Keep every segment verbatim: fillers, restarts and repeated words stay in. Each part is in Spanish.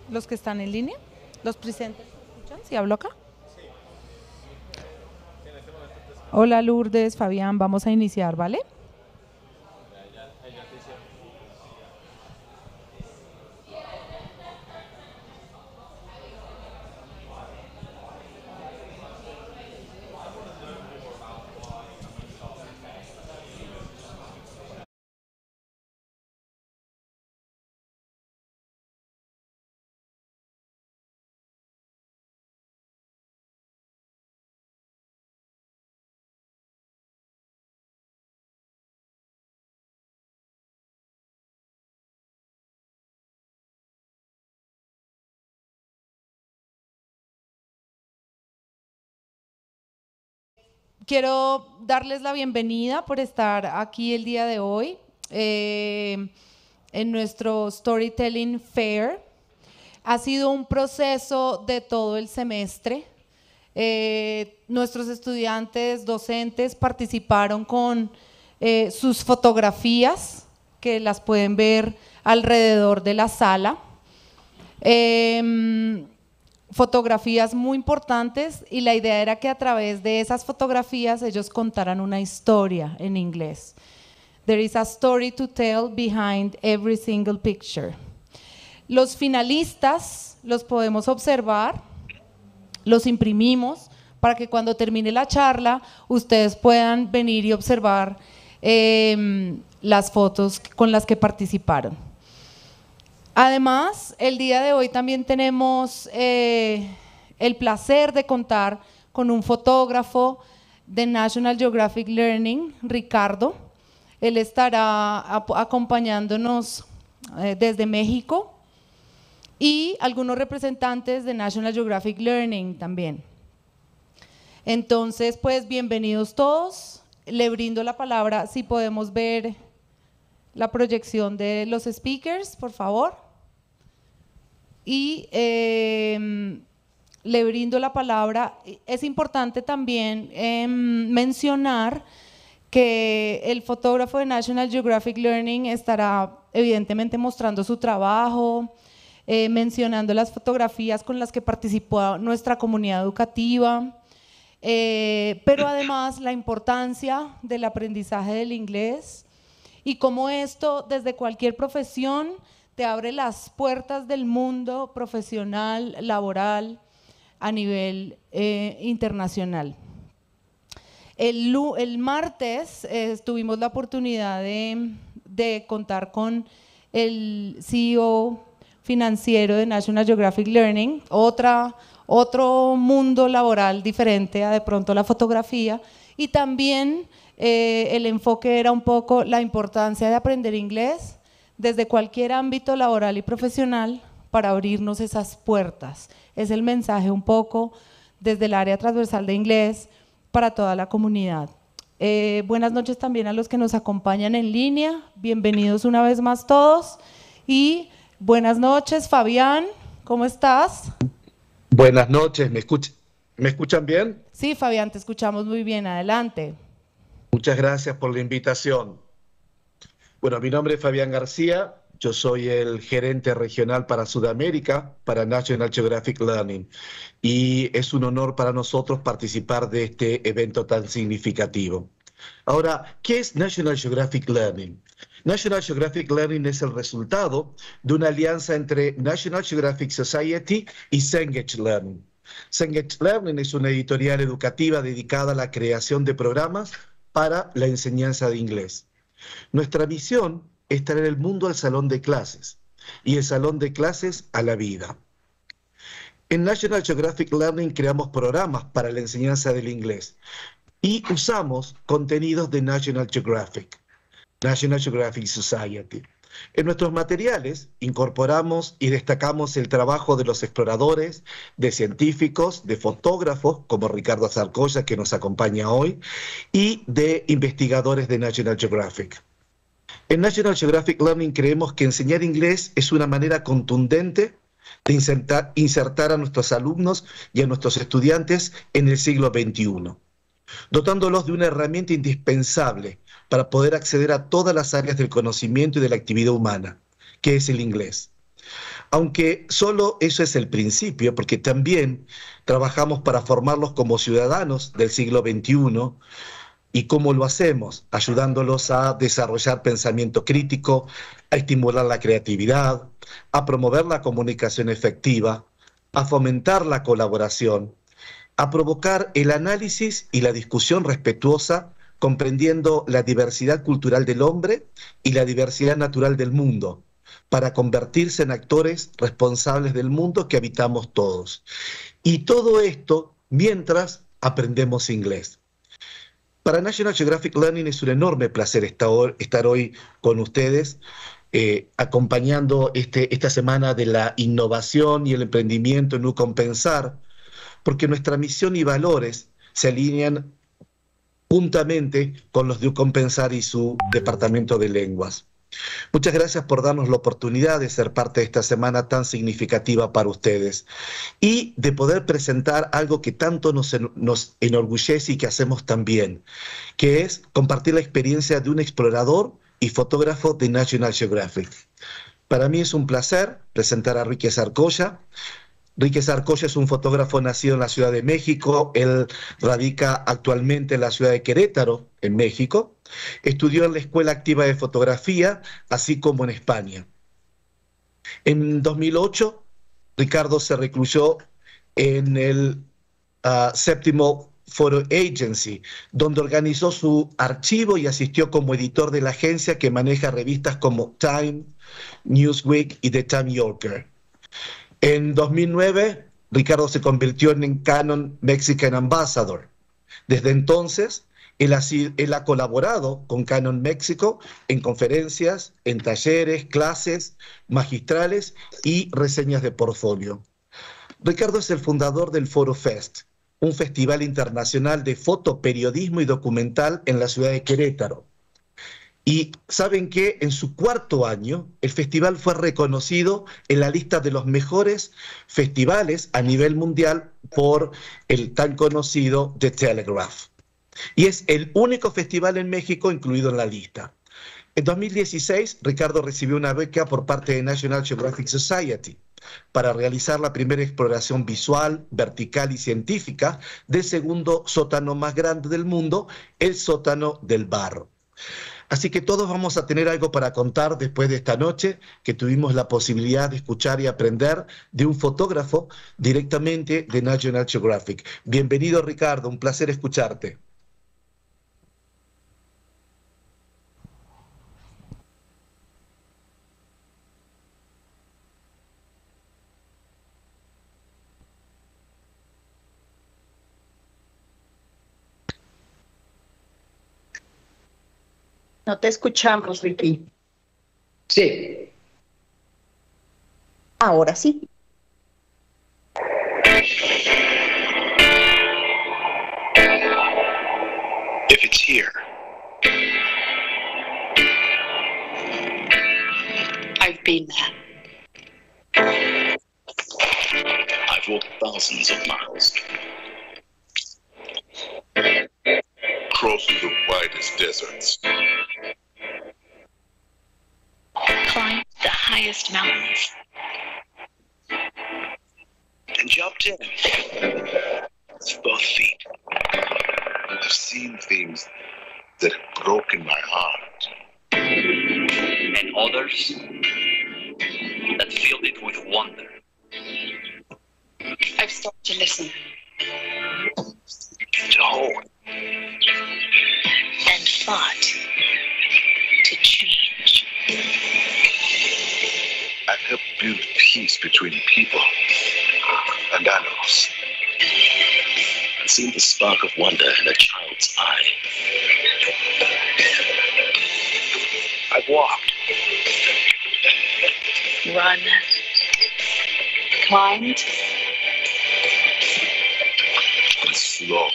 los que están en línea, los presentes, ¿escuchan? ¿Sí hablo acá? Hola Lourdes, Fabián, vamos a iniciar, ¿vale? Quiero darles la bienvenida por estar aquí el día de hoy eh, en nuestro Storytelling Fair. Ha sido un proceso de todo el semestre. Eh, nuestros estudiantes, docentes participaron con eh, sus fotografías, que las pueden ver alrededor de la sala. Eh, fotografías muy importantes, y la idea era que a través de esas fotografías ellos contaran una historia en inglés. There is a story to tell behind every single picture. Los finalistas los podemos observar, los imprimimos para que cuando termine la charla ustedes puedan venir y observar eh, las fotos con las que participaron. Además, el día de hoy también tenemos eh, el placer de contar con un fotógrafo de National Geographic Learning, Ricardo. Él estará acompañándonos eh, desde México, y algunos representantes de National Geographic Learning también. Entonces, pues bienvenidos todos. Le brindo la palabra, si podemos ver la proyección de los speakers, por favor. Y eh, le brindo la palabra. Es importante también eh, mencionar que el fotógrafo de National Geographic Learning estará evidentemente mostrando su trabajo, eh, mencionando las fotografías con las que participó nuestra comunidad educativa, eh, pero además la importancia del aprendizaje del inglés y cómo esto desde cualquier profesión te abre las puertas del mundo profesional, laboral, a nivel eh, internacional. El, el martes eh, tuvimos la oportunidad de, de contar con el C E O financiero de National Geographic Learning, otra, otro mundo laboral diferente a de pronto la fotografía, y también eh, el enfoque era un poco la importancia de aprender inglés desde cualquier ámbito laboral y profesional para abrirnos esas puertas. Es el mensaje un poco desde el área transversal de inglés para toda la comunidad. Eh, buenas noches también a los que nos acompañan en línea, bienvenidos una vez más todos, y buenas noches Fabián, ¿cómo estás? Buenas noches, ¿me escuchan, ¿me escuchan bien? Sí, Fabián, te escuchamos muy bien, adelante. Muchas gracias por la invitación. Bueno, mi nombre es Fabián García, yo soy el gerente regional para Sudamérica, para National Geographic Learning, y es un honor para nosotros participar de este evento tan significativo. Ahora, ¿qué es National Geographic Learning? National Geographic Learning es el resultado de una alianza entre National Geographic Society y Cengage Learning. Cengage Learning es una editorial educativa dedicada a la creación de programas para la enseñanza de inglés. Nuestra misión es traer el mundo al salón de clases y el salón de clases a la vida. En National Geographic Learning creamos programas para la enseñanza del inglés y usamos contenidos de National Geographic, National Geographic Society. En nuestros materiales incorporamos y destacamos el trabajo de los exploradores, de científicos, de fotógrafos, como Ricardo Zarcoya, que nos acompaña hoy, y de investigadores de National Geographic. En National Geographic Learning creemos que enseñar inglés es una manera contundente de insertar, insertar a nuestros alumnos y a nuestros estudiantes en el siglo veintiuno, dotándolos de una herramienta indispensable para poder acceder a todas las áreas del conocimiento y de la actividad humana, que es el inglés. Aunque solo eso es el principio, porque también trabajamos para formarlos como ciudadanos del siglo veintiuno. ¿Y cómo lo hacemos? Ayudándolos a desarrollar pensamiento crítico, a estimular la creatividad, a promover la comunicación efectiva, a fomentar la colaboración, a provocar el análisis y la discusión respetuosa, comprendiendo la diversidad cultural del hombre y la diversidad natural del mundo, para convertirse en actores responsables del mundo que habitamos todos. Y todo esto mientras aprendemos inglés. Para National Geographic Learning es un enorme placer estar hoy con ustedes, eh, acompañando este, esta semana de la innovación y el emprendimiento en Ucompensar, porque nuestra misión y valores se alinean juntamente con los de Ucompensar y su departamento de lenguas. Muchas gracias por darnos la oportunidad de ser parte de esta semana tan significativa para ustedes y de poder presentar algo que tanto nos, nos enorgullece y que hacemos tan bien, que es compartir la experiencia de un explorador y fotógrafo de National Geographic. Para mí es un placer presentar a Rique Sarcoya. Rique Sarcoya es un fotógrafo nacido en la Ciudad de México. Él radica actualmente en la ciudad de Querétaro, en México. Estudió en la Escuela Activa de Fotografía, así como en España. En dos mil ocho, Ricardo se recluyó en el uh, séptimo Photo Agency, donde organizó su archivo y asistió como editor de la agencia que maneja revistas como Time, Newsweek y The Time Yorker. En dos mil nueve, Ricardo se convirtió en Canon Mexican Ambassador. Desde entonces, él ha, él ha colaborado con Canon México en conferencias, en talleres, clases magistrales y reseñas de portfolio. Ricardo es el fundador del Photo Fest, un festival internacional de fotoperiodismo y documental en la ciudad de Querétaro. Y ¿saben qué? En su cuarto año, el festival fue reconocido en la lista de los mejores festivales a nivel mundial por el tan conocido The Telegraph. Y es el único festival en México incluido en la lista. En dos mil dieciséis, Ricardo recibió una beca por parte de National Geographic Society para realizar la primera exploración visual, vertical y científica del segundo sótano más grande del mundo, el sótano del Barro. Así que todos vamos a tener algo para contar después de esta noche, que tuvimos la posibilidad de escuchar y aprender de un fotógrafo directamente de National Geographic. Bienvenido, Ricardo, un placer escucharte. No te escuchamos, Ricky. Sí. Ahora sí. If it's here, I've been there. I've walked thousands of miles, crossed the widest deserts, Climbed the highest mountains. and jumped in with both feet. I've seen things that have broken my heart. And others that filled it with wonder. I've stopped to listen To hold, and fought to change. I've helped build peace between people and animals. I've seen the spark of wonder in a child's eye. I've walked, Run. Climbed. and slowed.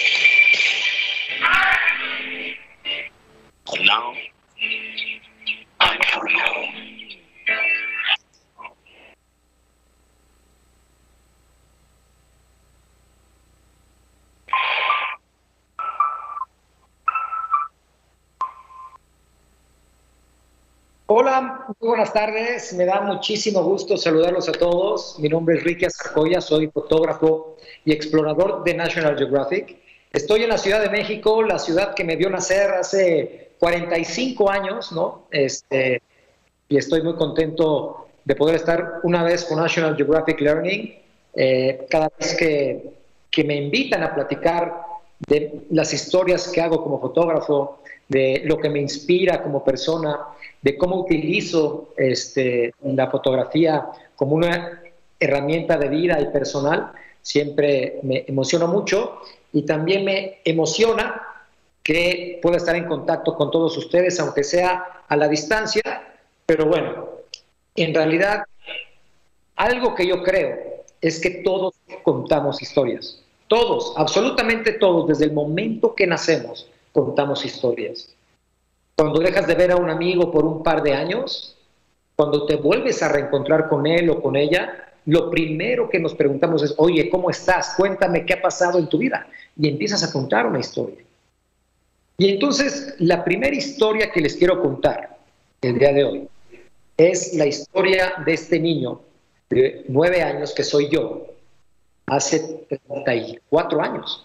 And now, I'm coming home. Hola, muy buenas tardes. Me da muchísimo gusto saludarlos a todos. Mi nombre es Ricky Azarcoya, soy fotógrafo y explorador de National Geographic. Estoy en la Ciudad de México, la ciudad que me vio nacer hace cuarenta y cinco años, ¿no? Este, y estoy muy contento de poder estar una vez con National Geographic Learning. Eh, cada vez que, que me invitan a platicar de las historias que hago como fotógrafo, de lo que me inspira como persona, de cómo utilizo este, la fotografía como una herramienta de vida y personal, siempre me emociona mucho y también me emociona que pueda estar en contacto con todos ustedes, aunque sea a la distancia, pero bueno, en realidad algo que yo creo es que todos contamos historias, todos, absolutamente todos, desde el momento que nacemos contamos historias. Cuando dejas de ver a un amigo por un par de años, cuando te vuelves a reencontrar con él o con ella, lo primero que nos preguntamos es, oye, ¿cómo estás? Cuéntame qué ha pasado en tu vida. Y empiezas a contar una historia. Y entonces, la primera historia que les quiero contar el día de hoy es la historia de este niño de nueve años que soy yo, hace treinta y cuatro años.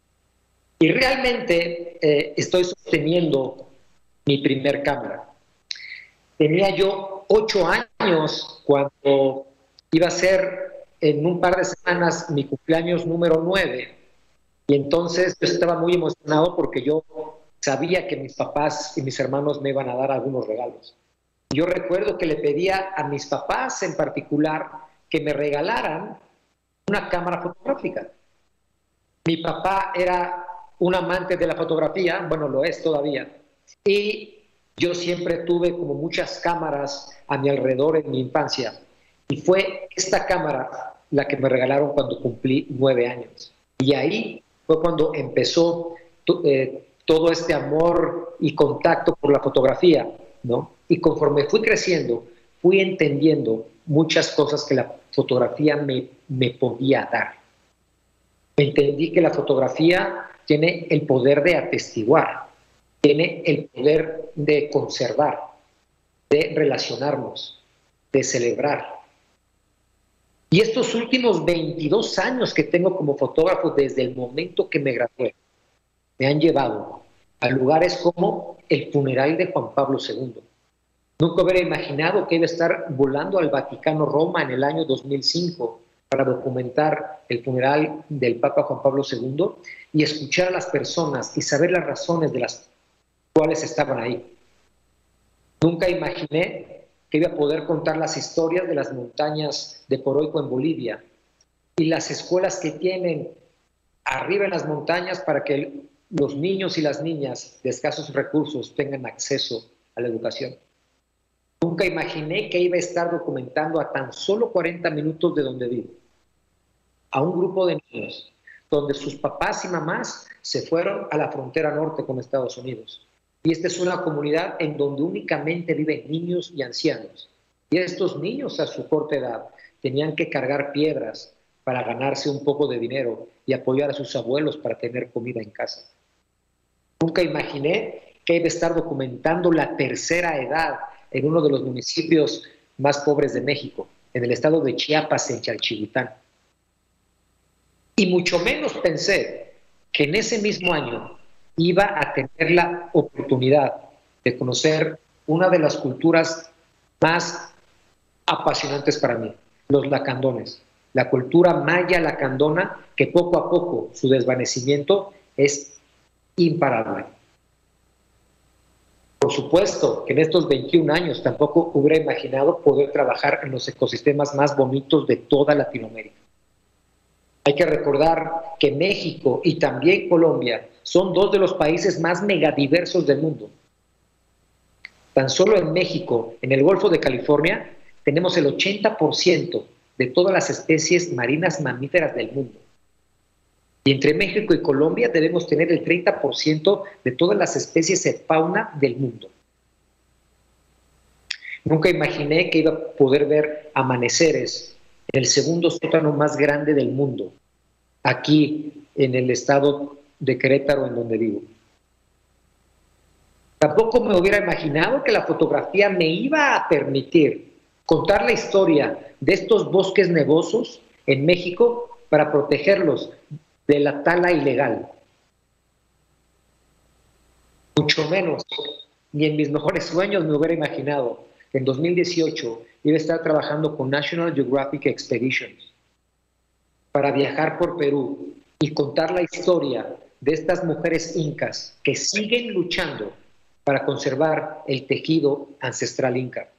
Y realmente eh, estoy sosteniendo mi primer cámara. Tenía yo ocho años cuando iba a ser en un par de semanas mi cumpleaños número nueve. Y entonces yo estaba muy emocionado porque yo sabía que mis papás y mis hermanos me iban a dar algunos regalos. Yo recuerdo que le pedía a mis papás en particular que me regalaran una cámara fotográfica. Mi papá era un amante de la fotografía, bueno, lo es todavía, y yo siempre tuve como muchas cámaras a mi alrededor en mi infancia. Y fue esta cámara la que me regalaron cuando cumplí nueve años. Y ahí fue cuando empezó eh, todo este amor y contacto por la fotografía, ¿no? Y conforme fui creciendo, fui entendiendo muchas cosas que la fotografía me, me podía dar. Entendí que la fotografía tiene el poder de atestiguar, tiene el poder de conservar, de relacionarnos, de celebrar. Y estos últimos veintidós años que tengo como fotógrafo desde el momento que me gradué, me han llevado a lugares como el funeral de Juan Pablo segundo. Nunca hubiera imaginado que iba a estar volando al Vaticano, Roma, en el año dos mil cinco para documentar el funeral del Papa Juan Pablo segundo y escuchar a las personas y saber las razones de las cuales estaban ahí. Nunca imaginé que iba a poder contar las historias de las montañas de Coroico en Bolivia y las escuelas que tienen arriba en las montañas para que los niños y las niñas de escasos recursos tengan acceso a la educación. Nunca imaginé que iba a estar documentando a tan solo cuarenta minutos de donde vivo a un grupo de niños donde sus papás y mamás se fueron a la frontera norte con Estados Unidos. Y esta es una comunidad en donde únicamente viven niños y ancianos. Y estos niños a su corta edad tenían que cargar piedras para ganarse un poco de dinero y apoyar a sus abuelos para tener comida en casa. Nunca imaginé que iba a estar documentando la tercera edad en uno de los municipios más pobres de México, en el estado de Chiapas, en Chalchihuitán. Y mucho menos pensé que en ese mismo año iba a tener la oportunidad de conocer una de las culturas más apasionantes para mí, los lacandones. La cultura maya lacandona, que poco a poco su desvanecimiento es imparable. Por supuesto que en estos veintiún años tampoco hubiera imaginado poder trabajar en los ecosistemas más bonitos de toda Latinoamérica. Hay que recordar que México y también Colombia son dos de los países más megadiversos del mundo. Tan solo en México, en el Golfo de California, tenemos el ochenta por ciento de todas las especies marinas mamíferas del mundo. Y entre México y Colombia debemos tener el treinta por ciento de todas las especies de fauna del mundo. Nunca imaginé que iba a poder ver amaneceres en el segundo sótano más grande del mundo, aquí en el estado de Querétaro, en donde vivo. Tampoco me hubiera imaginado que la fotografía me iba a permitir contar la historia de estos bosques nevosos en México para protegerlos de la tala ilegal. Mucho menos, ni en mis mejores sueños me hubiera imaginado que en dos mil dieciocho iba a estar trabajando con National Geographic Expeditions para viajar por Perú y contar la historia de estas mujeres incas que siguen luchando para conservar el tejido ancestral inca.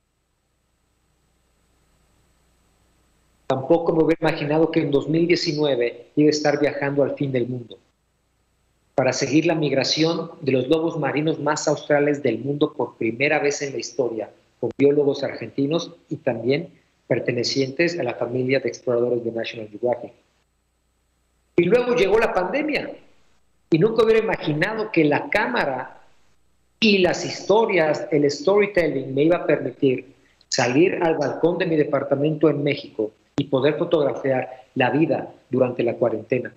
Tampoco me hubiera imaginado que en dos mil diecinueve iba a estar viajando al fin del mundo para seguir la migración de los lobos marinos más australes del mundo por primera vez en la historia, con biólogos argentinos y también pertenecientes a la familia de exploradores de National Geographic. Y luego llegó la pandemia y nunca hubiera imaginado que la cámara y las historias, el storytelling me iba a permitir salir al balcón de mi departamento en México y poder fotografiar la vida durante la cuarentena.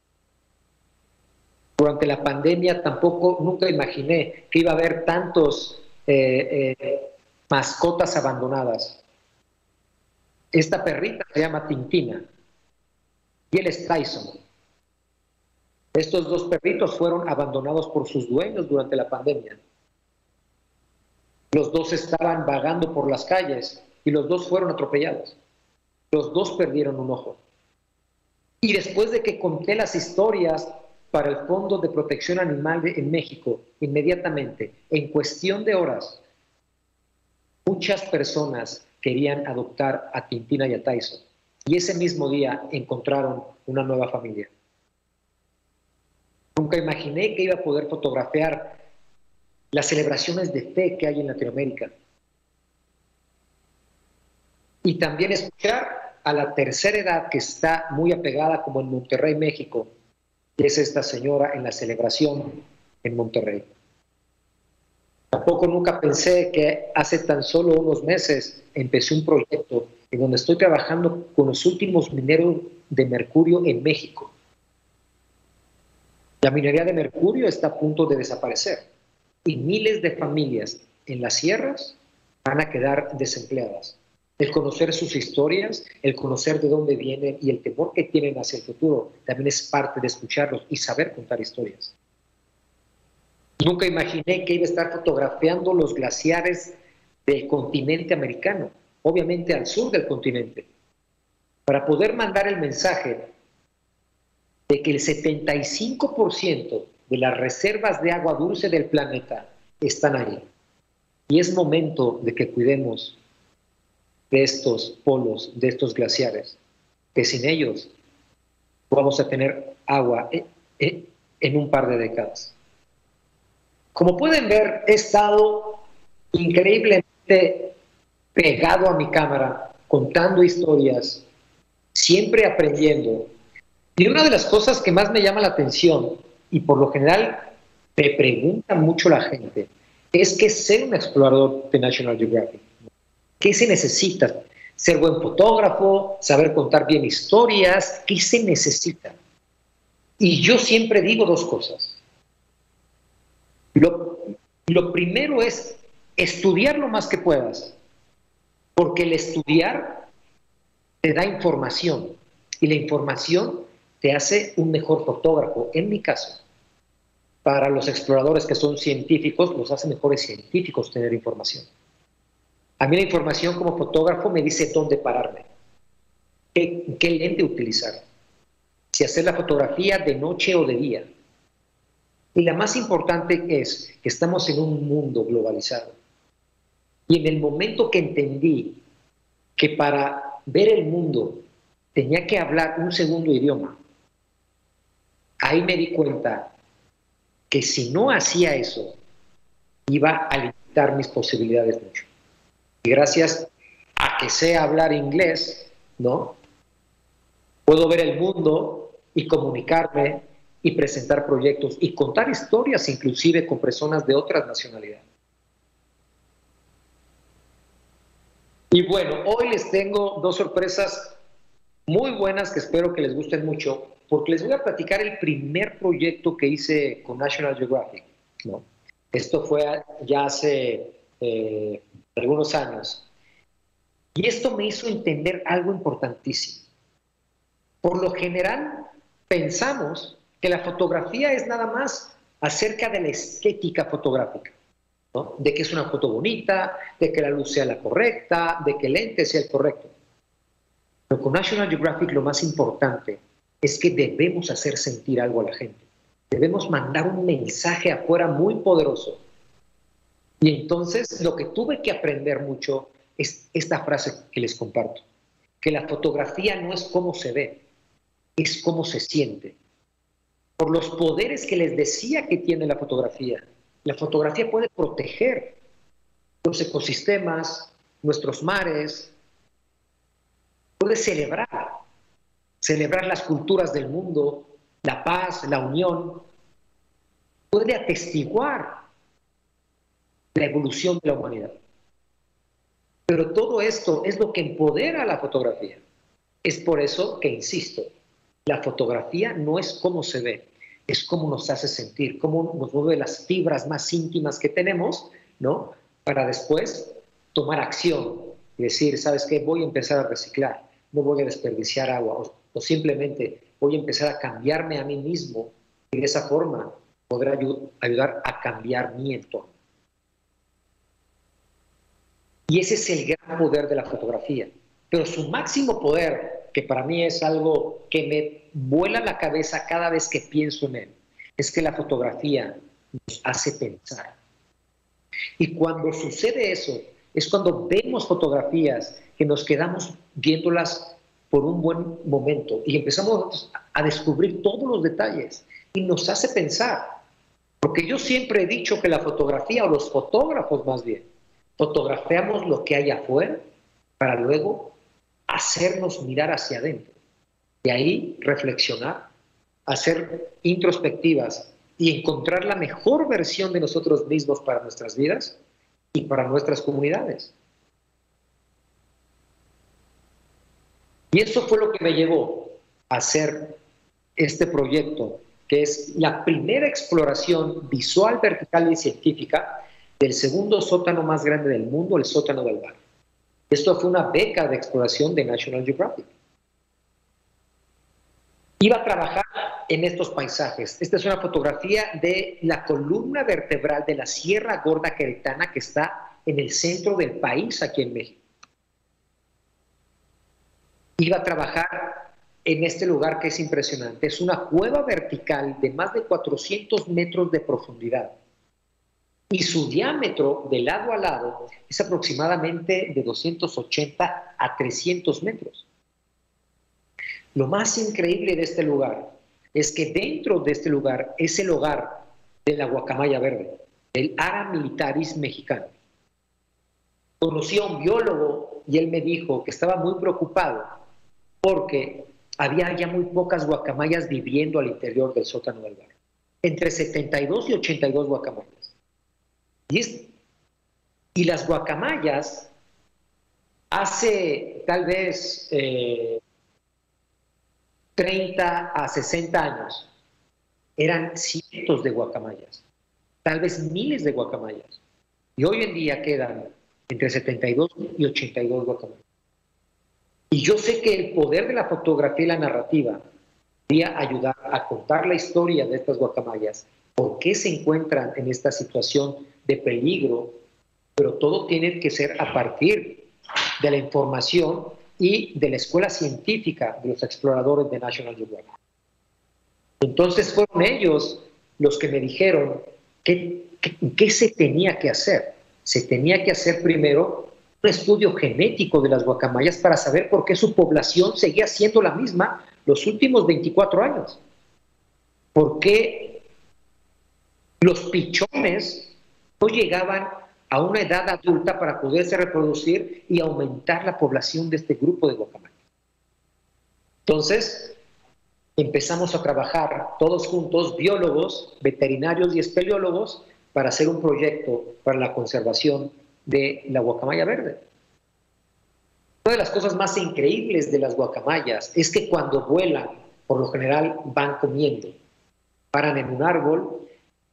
Durante la pandemia tampoco, nunca imaginé que iba a haber tantos eh, eh, mascotas abandonadas. Esta perrita se llama Tintina y él es Tyson. Estos dos perritos fueron abandonados por sus dueños durante la pandemia. Los dos estaban vagando por las calles y los dos fueron atropellados. Los dos perdieron un ojo. Y después de que conté las historias para el Fondo de Protección Animal de, en México, inmediatamente, en cuestión de horas, muchas personas querían adoptar a Tintina y a Tyson. Y ese mismo día encontraron una nueva familia. Nunca imaginé que iba a poder fotografiar las celebraciones de fe que hay en Latinoamérica. Y también escuchar a la tercera edad que está muy apegada, como en Monterrey, México, que es esta señora en la celebración en Monterrey. Tampoco nunca pensé que hace tan solo unos meses empecé un proyecto en donde estoy trabajando con los últimos mineros de mercurio en México. La minería de mercurio está a punto de desaparecer y miles de familias en las sierras van a quedar desempleadas. El conocer sus historias, el conocer de dónde vienen y el temor que tienen hacia el futuro también es parte de escucharlos y saber contar historias. Nunca imaginé que iba a estar fotografiando los glaciares del continente americano, obviamente al sur del continente, para poder mandar el mensaje de que el setenta y cinco por ciento de las reservas de agua dulce del planeta están ahí. Y es momento de que cuidemos de estos polos, de estos glaciares, que sin ellos vamos a tener agua en un par de décadas. Como pueden ver, he estado increíblemente pegado a mi cámara, contando historias, siempre aprendiendo. Y una de las cosas que más me llama la atención, y por lo general me pregunta mucho la gente, es que ser un explorador de National Geographic. ¿Qué se necesita? Ser buen fotógrafo, saber contar bien historias, ¿qué se necesita? Y yo siempre digo dos cosas. Lo, lo primero es estudiar lo más que puedas, porque el estudiar te da información, y la información te hace un mejor fotógrafo. En mi caso, para los exploradores que son científicos, los hace mejores científicos tener información. A mí la información como fotógrafo me dice dónde pararme, qué, qué lente utilizar, si hacer la fotografía de noche o de día. Y la más importante es que estamos en un mundo globalizado. Y en el momento que entendí que para ver el mundo tenía que hablar un segundo idioma, ahí me di cuenta que si no hacía eso, iba a limitar mis posibilidades mucho. Y gracias a que sé hablar inglés, ¿no? Puedo ver el mundo y comunicarme y presentar proyectos y contar historias inclusive con personas de otras nacionalidades. Y bueno, hoy les tengo dos sorpresas muy buenas que espero que les gusten mucho, porque les voy a platicar el primer proyecto que hice con National Geographic, ¿no? Esto fue ya hace eh, algunos años. Y esto me hizo entender algo importantísimo. Por lo general, pensamos que la fotografía es nada más acerca de la estética fotográfica, ¿no? De que es una foto bonita, de que la luz sea la correcta, de que el lente sea el correcto. Pero con National Geographic lo más importante es que debemos hacer sentir algo a la gente. Debemos mandar un mensaje afuera muy poderoso. Y entonces lo que tuve que aprender mucho es esta frase que les comparto, que la fotografía no es cómo se ve, es cómo se siente. Por los poderes que les decía que tiene la fotografía, la fotografía puede proteger los ecosistemas, nuestros mares, puede celebrar, celebrar las culturas del mundo, la paz, la unión, puede atestiguar la evolución de la humanidad. Pero todo esto es lo que empodera a la fotografía. Es por eso que insisto, la fotografía no es cómo se ve, es cómo nos hace sentir, cómo nos mueve las fibras más íntimas que tenemos, ¿no? Para después tomar acción y decir, ¿sabes qué? Voy a empezar a reciclar, no voy a desperdiciar agua, o, o simplemente voy a empezar a cambiarme a mí mismo y de esa forma poder ayu- ayudar a cambiar mi entorno. Y ese es el gran poder de la fotografía. Pero su máximo poder, que para mí es algo que me vuela la cabeza cada vez que pienso en él, es que la fotografía nos hace pensar. Y cuando sucede eso, es cuando vemos fotografías que nos quedamos viéndolas por un buen momento y empezamos a descubrir todos los detalles y nos hace pensar. Porque yo siempre he dicho que la fotografía, o los fotógrafos más bien, fotografiamos lo que hay afuera para luego hacernos mirar hacia adentro. De ahí reflexionar, hacer introspectivas y encontrar la mejor versión de nosotros mismos para nuestras vidas y para nuestras comunidades. Y eso fue lo que me llevó a hacer este proyecto, que es la primera exploración visual, vertical y científica del segundo sótano más grande del mundo, el sótano del Bar. Esto fue una beca de exploración de National Geographic. Iba a trabajar en estos paisajes. Esta es una fotografía de la columna vertebral de la Sierra Gorda Queretana que está en el centro del país, aquí en México. Iba a trabajar en este lugar que es impresionante. Es una cueva vertical de más de cuatrocientos metros de profundidad. Y su diámetro de lado a lado es aproximadamente de doscientos ochenta a trescientos metros. Lo más increíble de este lugar es que dentro de este lugar es el hogar de la guacamaya verde, del Ara militaris mexicano. Conocí a un biólogo y él me dijo que estaba muy preocupado porque había ya muy pocas guacamayas viviendo al interior del sótano del Bar. Entre setenta y dos y ochenta y dos guacamayas. Y, es, y las guacamayas, hace tal vez eh, treinta a sesenta años, eran cientos de guacamayas, tal vez miles de guacamayas. Y hoy en día quedan entre setenta y dos y ochenta y dos guacamayas. Y yo sé que el poder de la fotografía y la narrativa podría ayudar a contar la historia de estas guacamayas, por qué se encuentran en esta situación de peligro, pero todo tiene que ser a partir de la información y de la escuela científica de los exploradores de National Geographic. Entonces fueron ellos los que me dijeron qué, qué, qué se tenía que hacer. Se tenía que hacer primero un estudio genético de las guacamayas para saber por qué su población seguía siendo la misma los últimos veinticuatro años. ¿Por qué los pichones no llegaban a una edad adulta para poderse reproducir y aumentar la población de este grupo de guacamayas? Entonces, empezamos a trabajar todos juntos, biólogos, veterinarios y espeleólogos, para hacer un proyecto para la conservación de la guacamaya verde. Una de las cosas más increíbles de las guacamayas es que cuando vuelan, por lo general van comiendo, paran en un árbol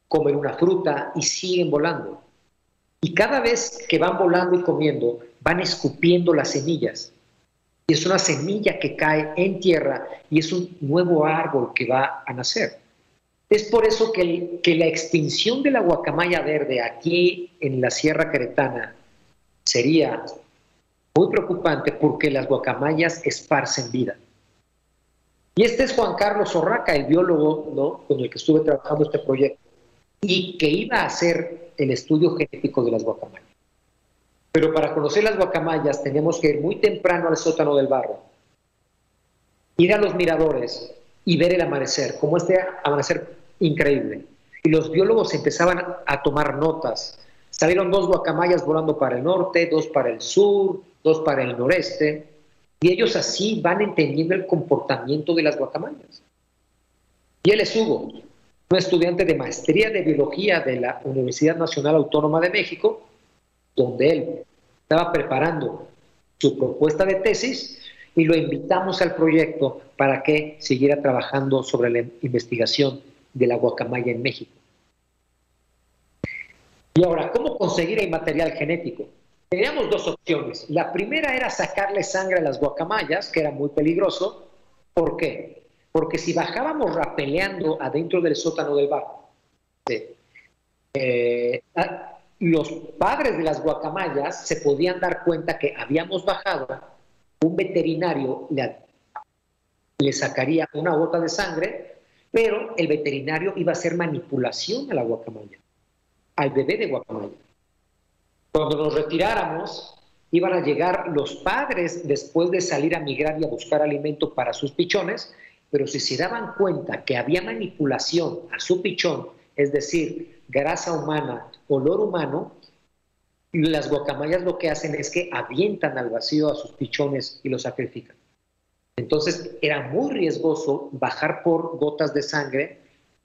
comen una fruta y siguen volando. Y cada vez que van volando y comiendo, van escupiendo las semillas. Y es una semilla que cae en tierra y es un nuevo árbol que va a nacer. Es por eso que, el, que la extinción de la guacamaya verde aquí en la Sierra Queretana sería muy preocupante, porque las guacamayas esparcen vida. Y este es Juan Carlos Orraca, el biólogo, ¿no?, con el que estuve trabajando este proyecto, y que iba a hacer el estudio genético de las guacamayas. Pero para conocer las guacamayas tenemos que ir muy temprano al sótano del barro, ir a los miradores y ver el amanecer, como este amanecer increíble. Y los biólogos empezaban a tomar notas. Salieron dos guacamayas volando para el norte, dos para el sur, dos para el noreste, y ellos así van entendiendo el comportamiento de las guacamayas. Y él es Hugo, un estudiante de maestría de biología de la Universidad Nacional Autónoma de México, donde él estaba preparando su propuesta de tesis, y lo invitamos al proyecto para que siguiera trabajando sobre la investigación de la guacamaya en México. Y ahora, ¿cómo conseguir el material genético? Teníamos dos opciones. La primera era sacarle sangre a las guacamayas, que era muy peligroso. ¿Por qué? Porque si bajábamos rapeleando adentro del sótano del barro, ¿sí?, eh, los padres de las guacamayas se podían dar cuenta que habíamos bajado, un veterinario le, le sacaría una gota de sangre, pero el veterinario iba a hacer manipulación a la guacamaya, al bebé de guacamaya. Cuando nos retiráramos, iban a llegar los padres después de salir a migrar y a buscar alimento para sus pichones, pero si se daban cuenta que había manipulación a su pichón, es decir, grasa humana, olor humano, las guacamayas lo que hacen es que avientan al vacío a sus pichones y los sacrifican. Entonces era muy riesgoso bajar por gotas de sangre,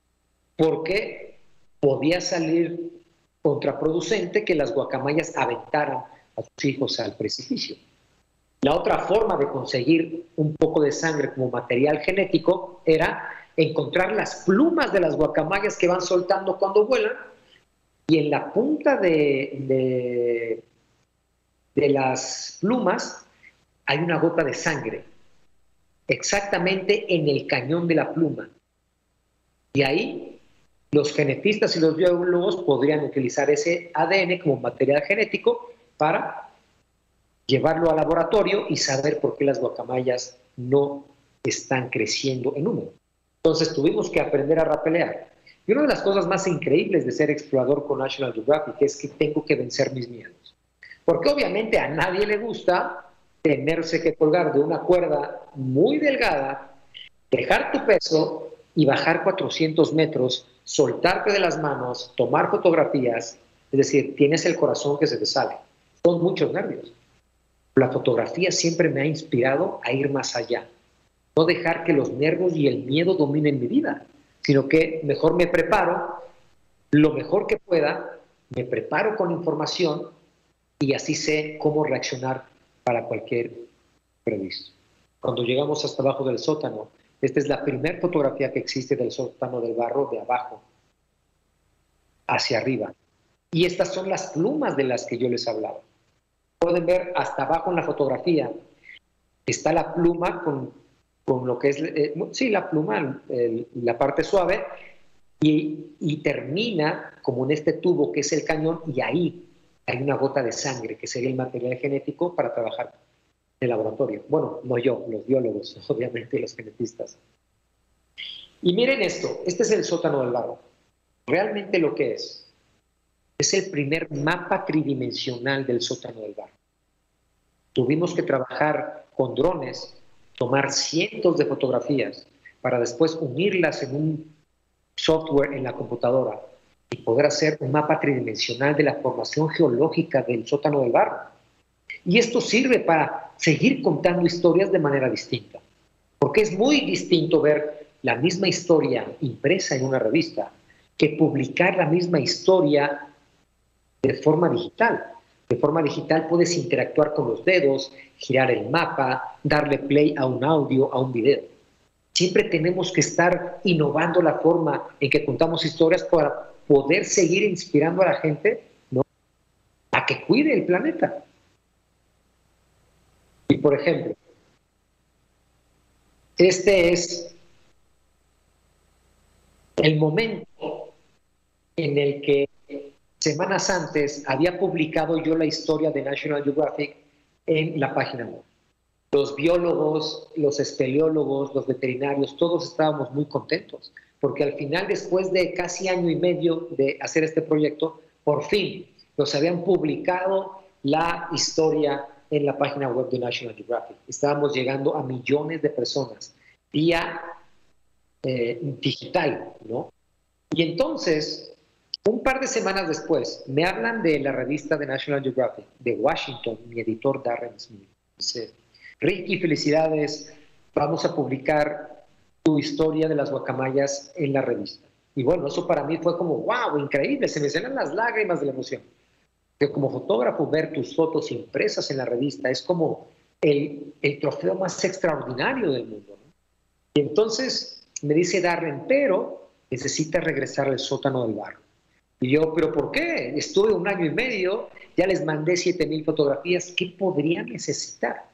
porque podía salir contraproducente que las guacamayas aventaran a sus hijos al precipicio. La otra forma de conseguir un poco de sangre como material genético era encontrar las plumas de las guacamayas que van soltando cuando vuelan, y en la punta de, de, de las plumas hay una gota de sangre, exactamente en el cañón de la pluma. Y ahí los genetistas y los biólogos podrían utilizar ese A D N como material genético para llevarlo al laboratorio y saber por qué las guacamayas no están creciendo en número. Entonces tuvimos que aprender a rapelear. Y una de las cosas más increíbles de ser explorador con National Geographic es que tengo que vencer mis miedos. Porque obviamente a nadie le gusta tenerse que colgar de una cuerda muy delgada, dejar tu peso y bajar cuatrocientos metros, soltarte de las manos, tomar fotografías. Es decir, tienes el corazón que se te sale. Son muchos nervios. La fotografía siempre me ha inspirado a ir más allá. No dejar que los nervios y el miedo dominen mi vida, sino que mejor me preparo, lo mejor que pueda, me preparo con información y así sé cómo reaccionar para cualquier imprevisto. Cuando llegamos hasta abajo del sótano, esta es la primera fotografía que existe del sótano del barro, de abajo hacia arriba. Y estas son las plumas de las que yo les hablaba. Pueden ver hasta abajo en la fotografía, está la pluma con, con lo que es, eh, sí, la pluma, el, la parte suave, y, y termina como en este tubo que es el cañón, y ahí hay una gota de sangre, que sería el material genético para trabajar en el laboratorio. Bueno, no yo, los biólogos, obviamente, los genetistas. Y miren esto, este es el sótano del barro. Realmente lo que es, es el primer mapa tridimensional del sótano del barro. Tuvimos que trabajar con drones, tomar cientos de fotografías para después unirlas en un software en la computadora y poder hacer un mapa tridimensional de la formación geológica del sótano del barro. Y esto sirve para seguir contando historias de manera distinta, porque es muy distinto ver la misma historia impresa en una revista que publicar la misma historia de forma digital. De forma digital puedes interactuar con los dedos, girar el mapa, darle play a un audio, a un video. Siempre tenemos que estar innovando la forma en que contamos historias para poder seguir inspirando a la gente, ¿no?, a que cuide el planeta. Y por ejemplo, este es el momento en el que semanas antes había publicado yo la historia de National Geographic en la página web. Los biólogos, los espeleólogos, los veterinarios, todos estábamos muy contentos, porque al final, después de casi año y medio de hacer este proyecto, por fin nos habían publicado la historia en la página web de National Geographic. Estábamos llegando a millones de personas vía eh, digital, ¿no? Y entonces, un par de semanas después, me hablan de la revista de National Geographic, de Washington, mi editor Darren Smith. Dice: Ricky, felicidades, vamos a publicar tu historia de las guacamayas en la revista. Y bueno, eso para mí fue como, wow, increíble, se me salen las lágrimas de la emoción. Que como fotógrafo ver tus fotos impresas en la revista es como el, el trofeo más extraordinario del mundo, ¿no? Y entonces me dice Darren, pero necesitas regresar al sótano del barro. Y yo, ¿pero por qué? Estuve un año y medio, ya les mandé siete mil fotografías, ¿qué podría necesitar?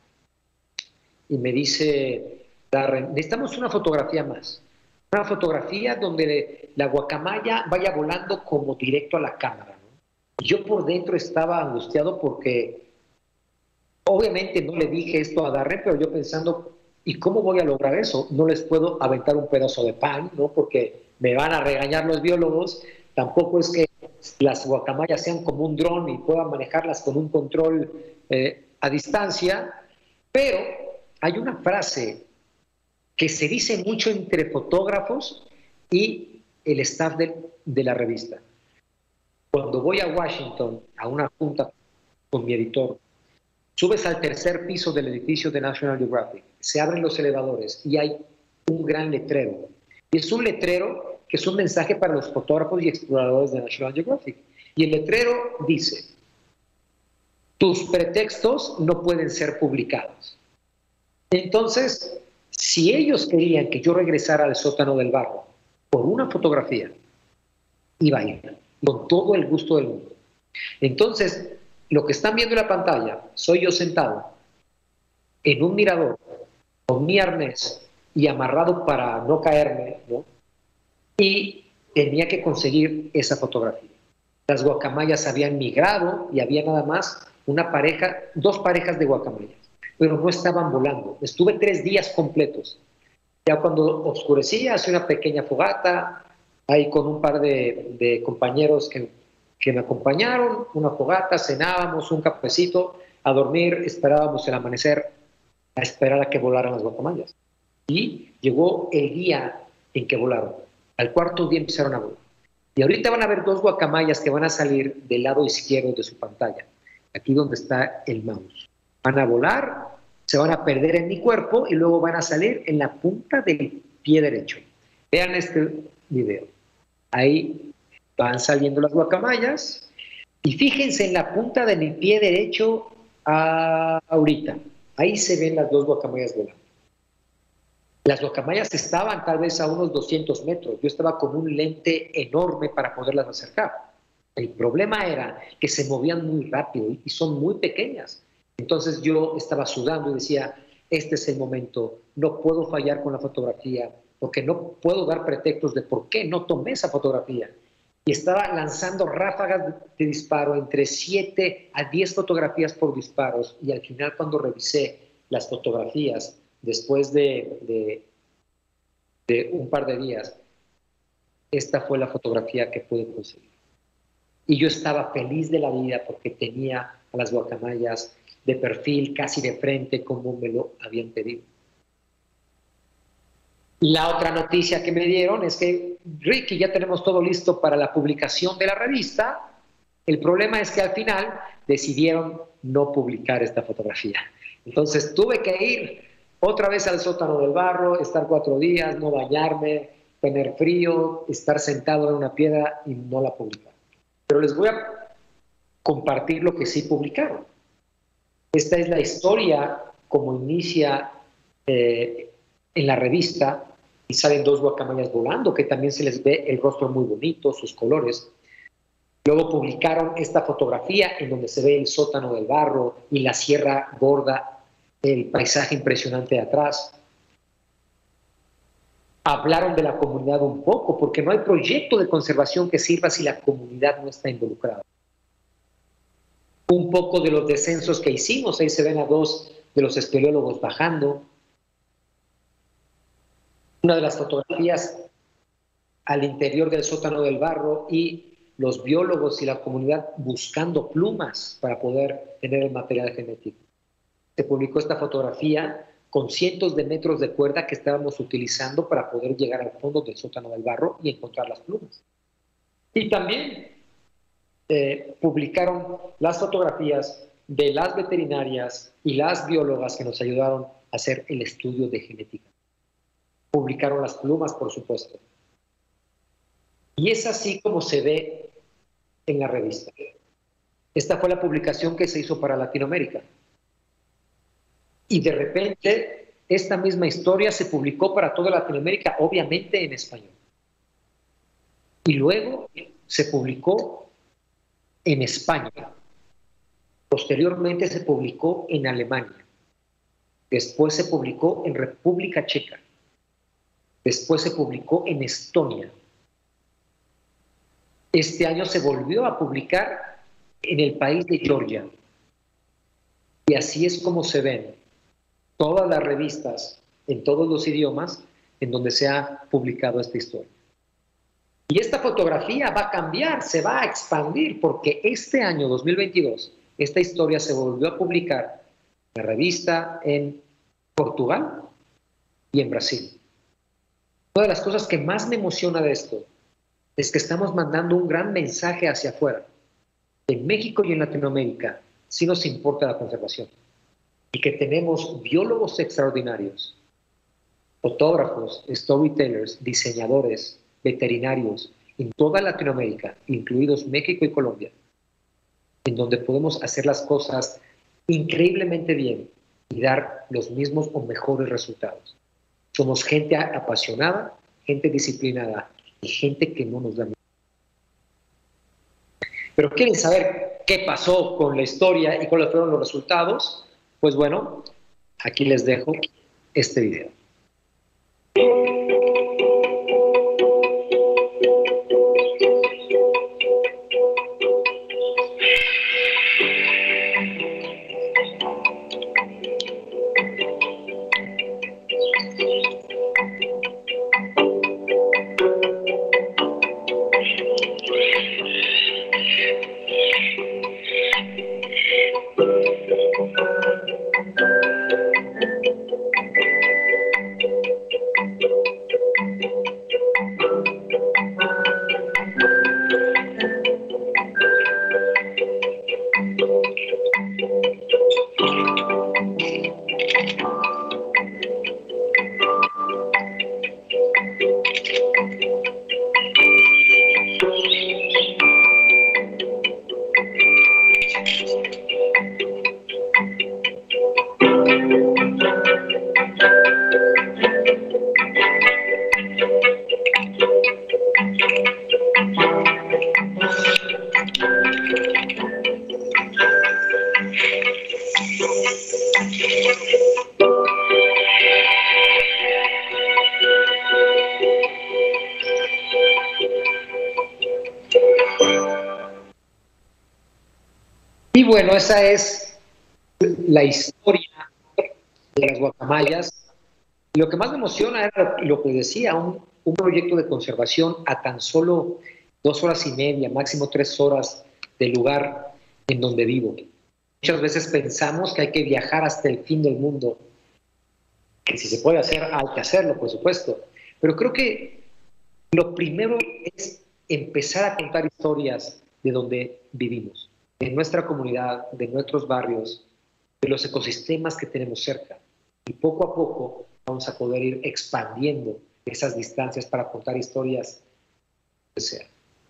Y me dice Darren, necesitamos una fotografía más. Una fotografía donde la guacamaya vaya volando como directo a la cámara, ¿no? Y yo por dentro estaba angustiado porque obviamente no le dije esto a Darren, pero yo pensando, ¿y cómo voy a lograr eso? No les puedo aventar un pedazo de pan, ¿no?, porque me van a regañar los biólogos. Tampoco es que las guacamayas sean como un dron y pueda manejarlas con un control eh, a distancia, pero hay una frase que se dice mucho entre fotógrafos y el staff de, de la revista. Cuando voy a Washington a una junta con mi editor, subes al tercer piso del edificio de National Geographic, se abren los elevadores y hay un gran letrero. Y es un letrero que es un mensaje para los fotógrafos y exploradores de National Geographic. Y el letrero dice: tus pretextos no pueden ser publicados. Entonces, si ellos querían que yo regresara al sótano del barro por una fotografía, iba a ir con todo el gusto del mundo. Entonces, lo que están viendo en la pantalla, soy yo sentado en un mirador con mi arnés y amarrado para no caerme, ¿no?, y tenía que conseguir esa fotografía. Las guacamayas habían migrado y había nada más una pareja, dos parejas de guacamayas, pero no estaban volando. Estuve tres días completos. Ya cuando oscurecía, hacía una pequeña fogata, ahí con un par de, de compañeros que, que me acompañaron, una fogata, cenábamos, un cafecito, a dormir, esperábamos el amanecer, a esperar a que volaran las guacamayas. Y llegó el día en que volaron. Al cuarto día empezaron a volar. Y ahorita van a ver dos guacamayas que van a salir del lado izquierdo de su pantalla, aquí donde está el mouse. Van a volar, se van a perder en mi cuerpo y luego van a salir en la punta del pie derecho. Vean este video. Ahí van saliendo las guacamayas y fíjense en la punta de mi pie derecho a, ahorita. Ahí se ven las dos guacamayas volando. Las guacamayas estaban tal vez a unos doscientos metros. Yo estaba con un lente enorme para poderlas acercar. El problema era que se movían muy rápido y son muy pequeñas. Entonces yo estaba sudando y decía, este es el momento, no puedo fallar con la fotografía, porque no puedo dar pretextos de por qué no tomé esa fotografía. Y estaba lanzando ráfagas de disparo entre siete a diez fotografías por disparos. Y al final, cuando revisé las fotografías, después de, de, de un par de días, esta fue la fotografía que pude conseguir. Y yo estaba feliz de la vida porque tenía a las guacamayas de perfil, casi de frente, como me lo habían pedido. La otra noticia que me dieron es que, Ricky, ya tenemos todo listo para la publicación de la revista. El problema es que al final decidieron no publicar esta fotografía. Entonces tuve que ir otra vez al sótano del barro, estar cuatro días, no bañarme, tener frío, estar sentado en una piedra y no la publicar. Pero les voy a compartir lo que sí publicaron. Esta es la historia como inicia eh, en la revista y salen dos guacamayas volando, que también se les ve el rostro muy bonito, sus colores. Luego publicaron esta fotografía en donde se ve el sótano del barro y la Sierra Gorda, el paisaje impresionante de atrás. Hablaron de la comunidad un poco, porque no hay proyecto de conservación que sirva si la comunidad no está involucrada. Un poco de los descensos que hicimos, ahí se ven a dos de los espeleólogos bajando. Una de las fotografías al interior del sótano del barro y los biólogos y la comunidad buscando plumas para poder tener el material genético. Se publicó esta fotografía con cientos de metros de cuerda que estábamos utilizando para poder llegar al fondo del sótano del barro y encontrar las plumas. Y también eh, publicaron las fotografías de las veterinarias y las biólogas que nos ayudaron a hacer el estudio de genética. Publicaron las plumas, por supuesto. Y es así como se ve en la revista. Esta fue la publicación que se hizo para Latinoamérica. Y de repente, esta misma historia se publicó para toda Latinoamérica, obviamente en español. Y luego se publicó en España. Posteriormente se publicó en Alemania. Después se publicó en República Checa. Después se publicó en Estonia. Este año se volvió a publicar en el país de Georgia. Y así es como se ven todas las revistas en todos los idiomas en donde se ha publicado esta historia. Y esta fotografía va a cambiar, se va a expandir, porque este año dos mil veintidós, esta historia se volvió a publicar en la revista en Portugal y en Brasil. Una de las cosas que más me emociona de esto es que estamos mandando un gran mensaje hacia afuera. En México y en Latinoamérica sí nos importa la conservación y que tenemos biólogos extraordinarios, fotógrafos, storytellers, diseñadores, veterinarios en toda Latinoamérica, incluidos México y Colombia, en donde podemos hacer las cosas increíblemente bien y dar los mismos o mejores resultados. Somos gente apasionada, gente disciplinada y gente que no nos da miedo. Pero ¿quieren saber qué pasó con la historia y cuáles fueron los resultados? Pues bueno, aquí les dejo este video. Y bueno, esa es la historia de las guacamayas. Lo que más me emociona era lo que decía, un, un proyecto de conservación a tan solo dos horas y media, máximo tres horas del lugar en donde vivo. Muchas veces pensamos que hay que viajar hasta el fin del mundo, que si se puede hacer, hay que hacerlo, por supuesto. Pero creo que lo primero es empezar a contar historias de donde vivimos, de nuestra comunidad, de nuestros barrios, de los ecosistemas que tenemos cerca. Y poco a poco vamos a poder ir expandiendo esas distancias para contar historias que sean.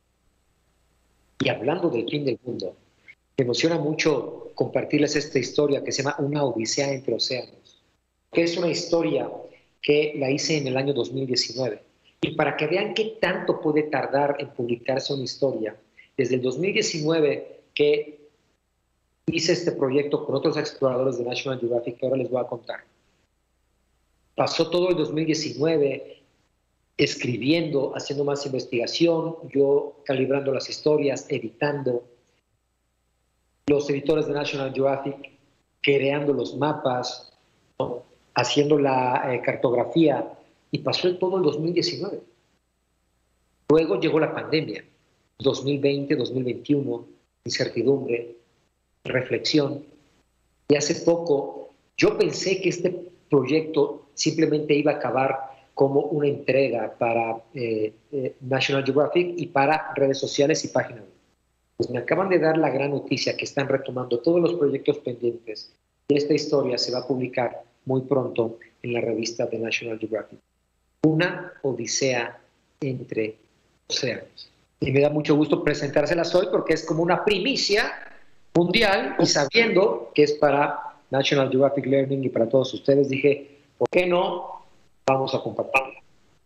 Y hablando del fin del mundo, me emociona mucho compartirles esta historia que se llama Una Odisea entre Océanos, que es una historia que la hice en el año dos mil diecinueve. Y para que vean qué tanto puede tardar en publicarse una historia, desde el dos mil diecinueve que hice este proyecto con otros exploradores de National Geographic que ahora les voy a contar. Pasó todo el dos mil diecinueve escribiendo, haciendo más investigación, yo calibrando las historias, editando, los editores de National Geographic creando los mapas, ¿no? Haciendo la eh, cartografía, y pasó todo el dos mil diecinueve. Luego llegó la pandemia, dos mil veinte, dos mil veintiuno, incertidumbre, reflexión. Y hace poco yo pensé que este proyecto simplemente iba a acabar como una entrega para eh, eh, National Geographic y para redes sociales y páginas web. Pues me acaban de dar la gran noticia que están retomando todos los proyectos pendientes y esta historia se va a publicar muy pronto en la revista de National Geographic. Una odisea entre océanos. Y me da mucho gusto presentárselas hoy porque es como una primicia mundial y sabiendo que es para National Geographic Learning y para todos ustedes, dije, ¿por qué no vamos a compartirla?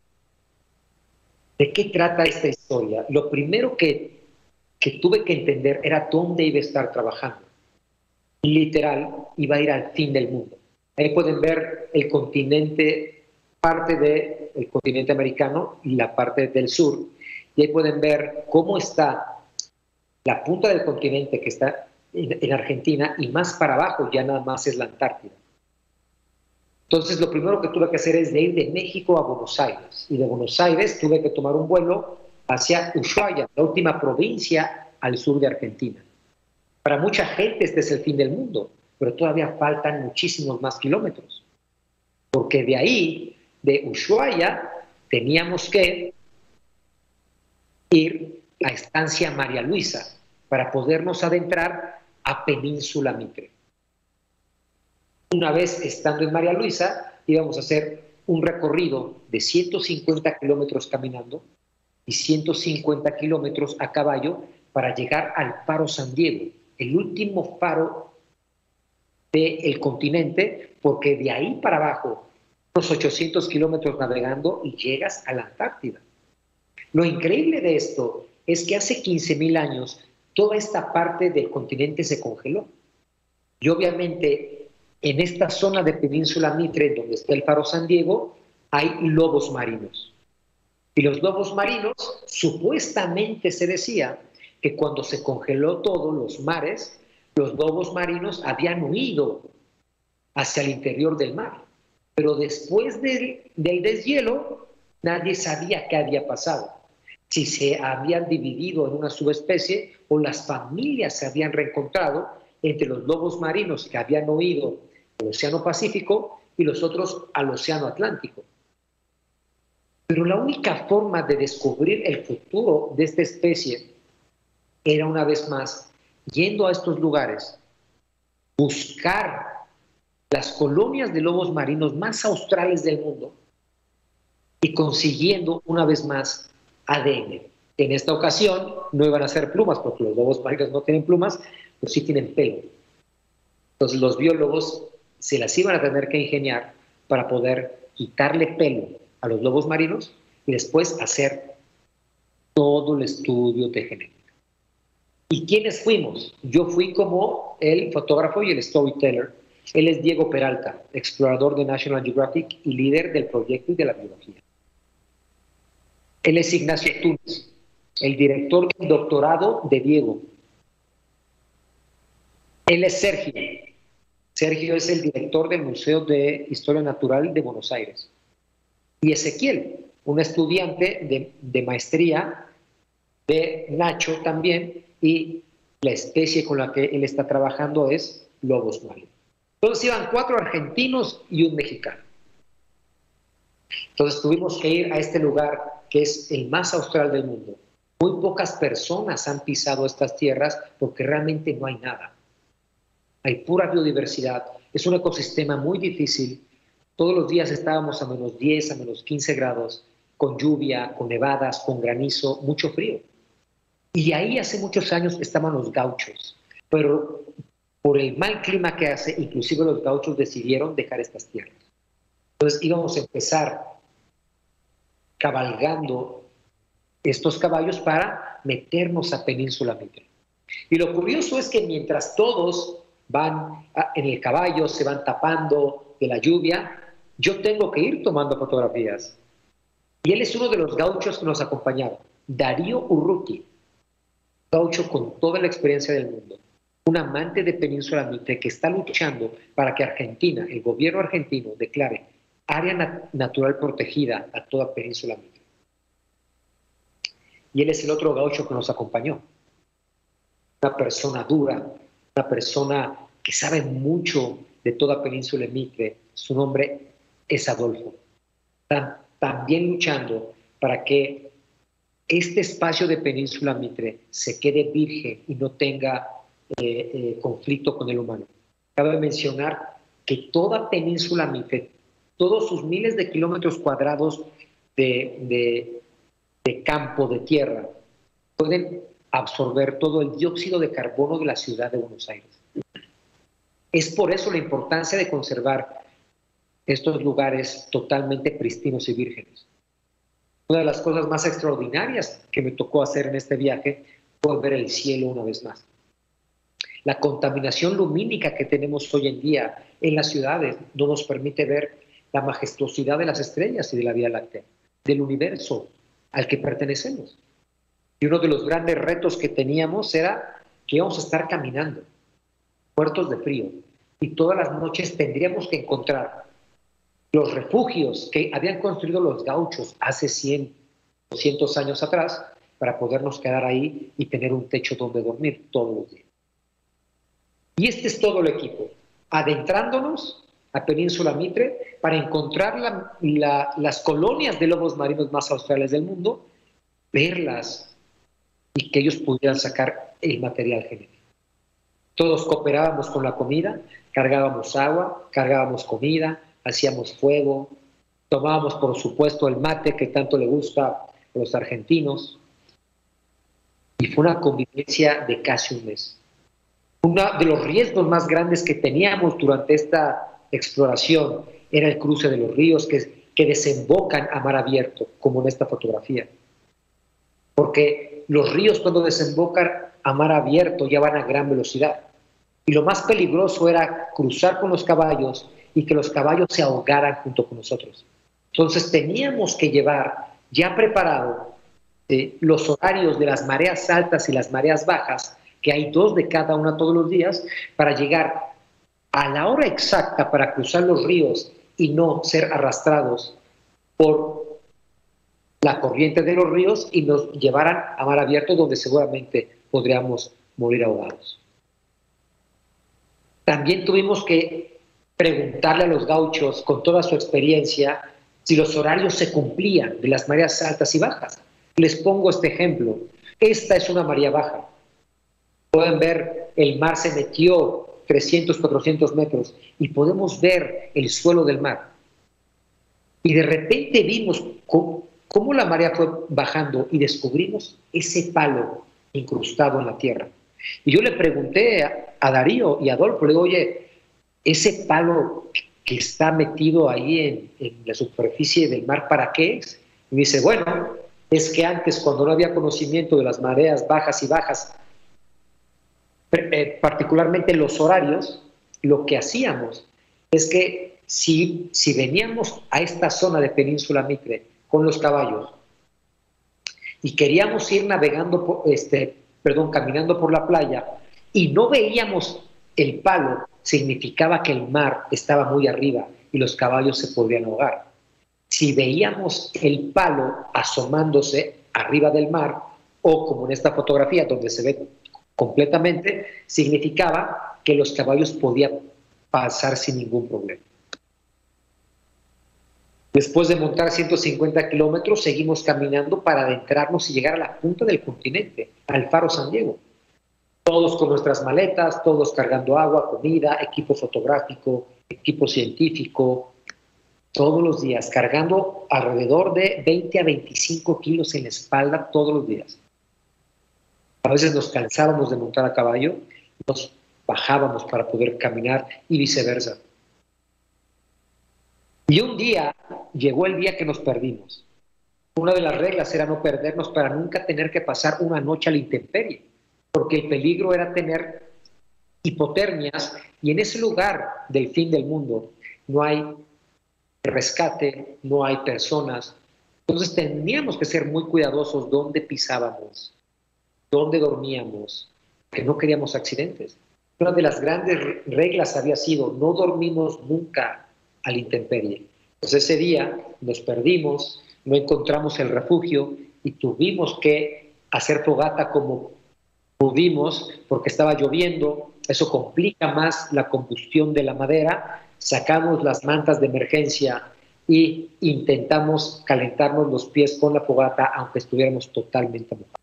¿De qué trata esta historia? Lo primero que, que tuve que entender era dónde iba a estar trabajando. Literal, iba a ir al fin del mundo. Ahí pueden ver el continente, parte del continente americano y la parte del sur. Y ahí pueden ver cómo está la punta del continente que está en, en Argentina y más para abajo ya nada más es la Antártida. Entonces lo primero que tuve que hacer es de ir de México a Buenos Aires. Y de Buenos Aires tuve que tomar un vuelo hacia Ushuaia, la última provincia al sur de Argentina. Para mucha gente este es el fin del mundo, pero todavía faltan muchísimos más kilómetros. Porque de ahí, de Ushuaia, teníamos que ir a Estancia María Luisa para podernos adentrar a Península Mitre. Una vez estando en María Luisa, íbamos a hacer un recorrido de ciento cincuenta kilómetros caminando y ciento cincuenta kilómetros a caballo para llegar al Faro San Diego, el último faro del continente, porque de ahí para abajo, unos ochocientos kilómetros navegando y llegas a la Antártida. Lo increíble de esto es que hace quince mil años toda esta parte del continente se congeló. Y obviamente en esta zona de Península Mitre, donde está el Faro San Diego, hay lobos marinos. Y los lobos marinos, supuestamente se decía que cuando se congeló todo, los mares, los lobos marinos habían huido hacia el interior del mar. Pero después del, del deshielo, nadie sabía qué había pasado. Si se habían dividido en una subespecie o las familias se habían reencontrado entre los lobos marinos que habían huido al Océano Pacífico y los otros al Océano Atlántico. Pero la única forma de descubrir el futuro de esta especie era una vez más yendo a estos lugares, buscar las colonias de lobos marinos más australes del mundo y consiguiendo una vez más A D N. En esta ocasión no iban a ser plumas porque los lobos marinos no tienen plumas, pero sí tienen pelo. Entonces los biólogos se las iban a tener que ingeniar para poder quitarle pelo a los lobos marinos y después hacer todo el estudio de genética. ¿Y quiénes fuimos? Yo fui como el fotógrafo y el storyteller. Él es Diego Peralta, explorador de National Geographic y líder del proyecto y de la biología. Él es Ignacio Túnez, el director del doctorado de Diego. Él es Sergio. Sergio es el director del Museo de Historia Natural de Buenos Aires. Y Ezequiel, un estudiante de, de maestría de Nacho también, y la especie con la que él está trabajando es lobos marinos. Entonces iban cuatro argentinos y un mexicano. Entonces tuvimos que ir a este lugar que es el más austral del mundo. Muy pocas personas han pisado estas tierras porque realmente no hay nada. Hay pura biodiversidad. Es un ecosistema muy difícil. Todos los días estábamos a menos diez, a menos quince grados, con lluvia, con nevadas, con granizo, mucho frío. Y ahí hace muchos años estaban los gauchos. Pero por el mal clima que hace, inclusive los gauchos decidieron dejar estas tierras. Entonces íbamos a empezar cabalgando estos caballos para meternos a Península Mitre. Y lo curioso es que mientras todos van a, en el caballo, se van tapando de la lluvia, yo tengo que ir tomando fotografías. Y él es uno de los gauchos que nos acompañaron, Darío Urruti, gaucho con toda la experiencia del mundo, un amante de Península Mitre que está luchando para que Argentina, el gobierno argentino, declare área nat natural protegida a toda Península Mitre. Y él es el otro gaucho que nos acompañó. Una persona dura, una persona que sabe mucho de toda Península Mitre. Su nombre es Adolfo. Están también luchando para que este espacio de Península Mitre se quede virgen y no tenga eh, eh, conflicto con el humano. Cabe mencionar que toda Península Mitre, todos sus miles de kilómetros cuadrados de, de, de campo, de tierra, pueden absorber todo el dióxido de carbono de la ciudad de Buenos Aires. Es por eso la importancia de conservar estos lugares totalmente pristinos y vírgenes. Una de las cosas más extraordinarias que me tocó hacer en este viaje fue ver el cielo una vez más. La contaminación lumínica que tenemos hoy en día en las ciudades no nos permite ver la majestuosidad de las estrellas y de la Vía Láctea, del universo al que pertenecemos. Y uno de los grandes retos que teníamos era que íbamos a estar caminando, muertos de frío, y todas las noches tendríamos que encontrar los refugios que habían construido los gauchos hace cien, doscientos años atrás para podernos quedar ahí y tener un techo donde dormir todos los días. Y este es todo el equipo, adentrándonos a Península Mitre para encontrar la, la, las colonias de lobos marinos más australes del mundo, verlas y que ellos pudieran sacar el material genético. Todos cooperábamos con la comida, cargábamos agua, cargábamos comida, hacíamos fuego, tomábamos por supuesto el mate que tanto le gusta a los argentinos, y fue una convivencia de casi un mes. Uno de los riesgos más grandes que teníamos durante esta exploración era el cruce de los ríos que, que desembocan a mar abierto, como en esta fotografía. Porque los ríos cuando desembocan a mar abierto ya van a gran velocidad. Y lo más peligroso era cruzar con los caballos y que los caballos se ahogaran junto con nosotros. Entonces teníamos que llevar ya preparado eh, los horarios de las mareas altas y las mareas bajas, que hay dos de cada una todos los días, para llegar a la hora exacta para cruzar los ríos y no ser arrastrados por la corriente de los ríos y nos llevaran a mar abierto, donde seguramente podríamos morir ahogados. También tuvimos que preguntarle a los gauchos, con toda su experiencia, si los horarios se cumplían de las mareas altas y bajas. Les pongo este ejemplo. Esta es una marea baja. Pueden ver, el mar se metió trescientos, cuatrocientos metros y podemos ver el suelo del mar. Y de repente vimos cómo, cómo la marea fue bajando y descubrimos ese palo incrustado en la tierra. Y yo le pregunté a, a Darío y a Adolfo, le digo, oye, ese palo que está metido ahí en, en la superficie del mar, ¿para qué es? Y me dice, bueno, es que antes, cuando no había conocimiento de las mareas bajas y bajas, eh, particularmente los horarios, lo que hacíamos es que si, si veníamos a esta zona de Península Mitre con los caballos y queríamos ir navegando, por, este, perdón, caminando por la playa y no veíamos el palo, significaba que el mar estaba muy arriba y los caballos se podrían ahogar. Si veíamos el palo asomándose arriba del mar, o como en esta fotografía donde se ve completamente, significaba que los caballos podían pasar sin ningún problema. Después de montar ciento cincuenta kilómetros, seguimos caminando para adentrarnos y llegar a la punta del continente, al Faro San Diego. Todos con nuestras maletas, todos cargando agua, comida, equipo fotográfico, equipo científico, todos los días, cargando alrededor de veinte a veinticinco kilos en la espalda todos los días. A veces nos cansábamos de montar a caballo, nos bajábamos para poder caminar y viceversa. Y un día, llegó el día que nos perdimos. Una de las reglas era no perdernos para nunca tener que pasar una noche a la intemperie, porque el peligro era tener hipotermias, y en ese lugar del fin del mundo no hay rescate, no hay personas. Entonces teníamos que ser muy cuidadosos dónde pisábamos, dónde dormíamos, que no queríamos accidentes. Una de las grandes reglas había sido no dormimos nunca a la intemperie. Entonces ese día nos perdimos, no encontramos el refugio y tuvimos que hacer fogata como pudimos porque estaba lloviendo. Eso complica más la combustión de la madera. Sacamos las mantas de emergencia y intentamos calentarnos los pies con la fogata aunque estuviéramos totalmente mojados.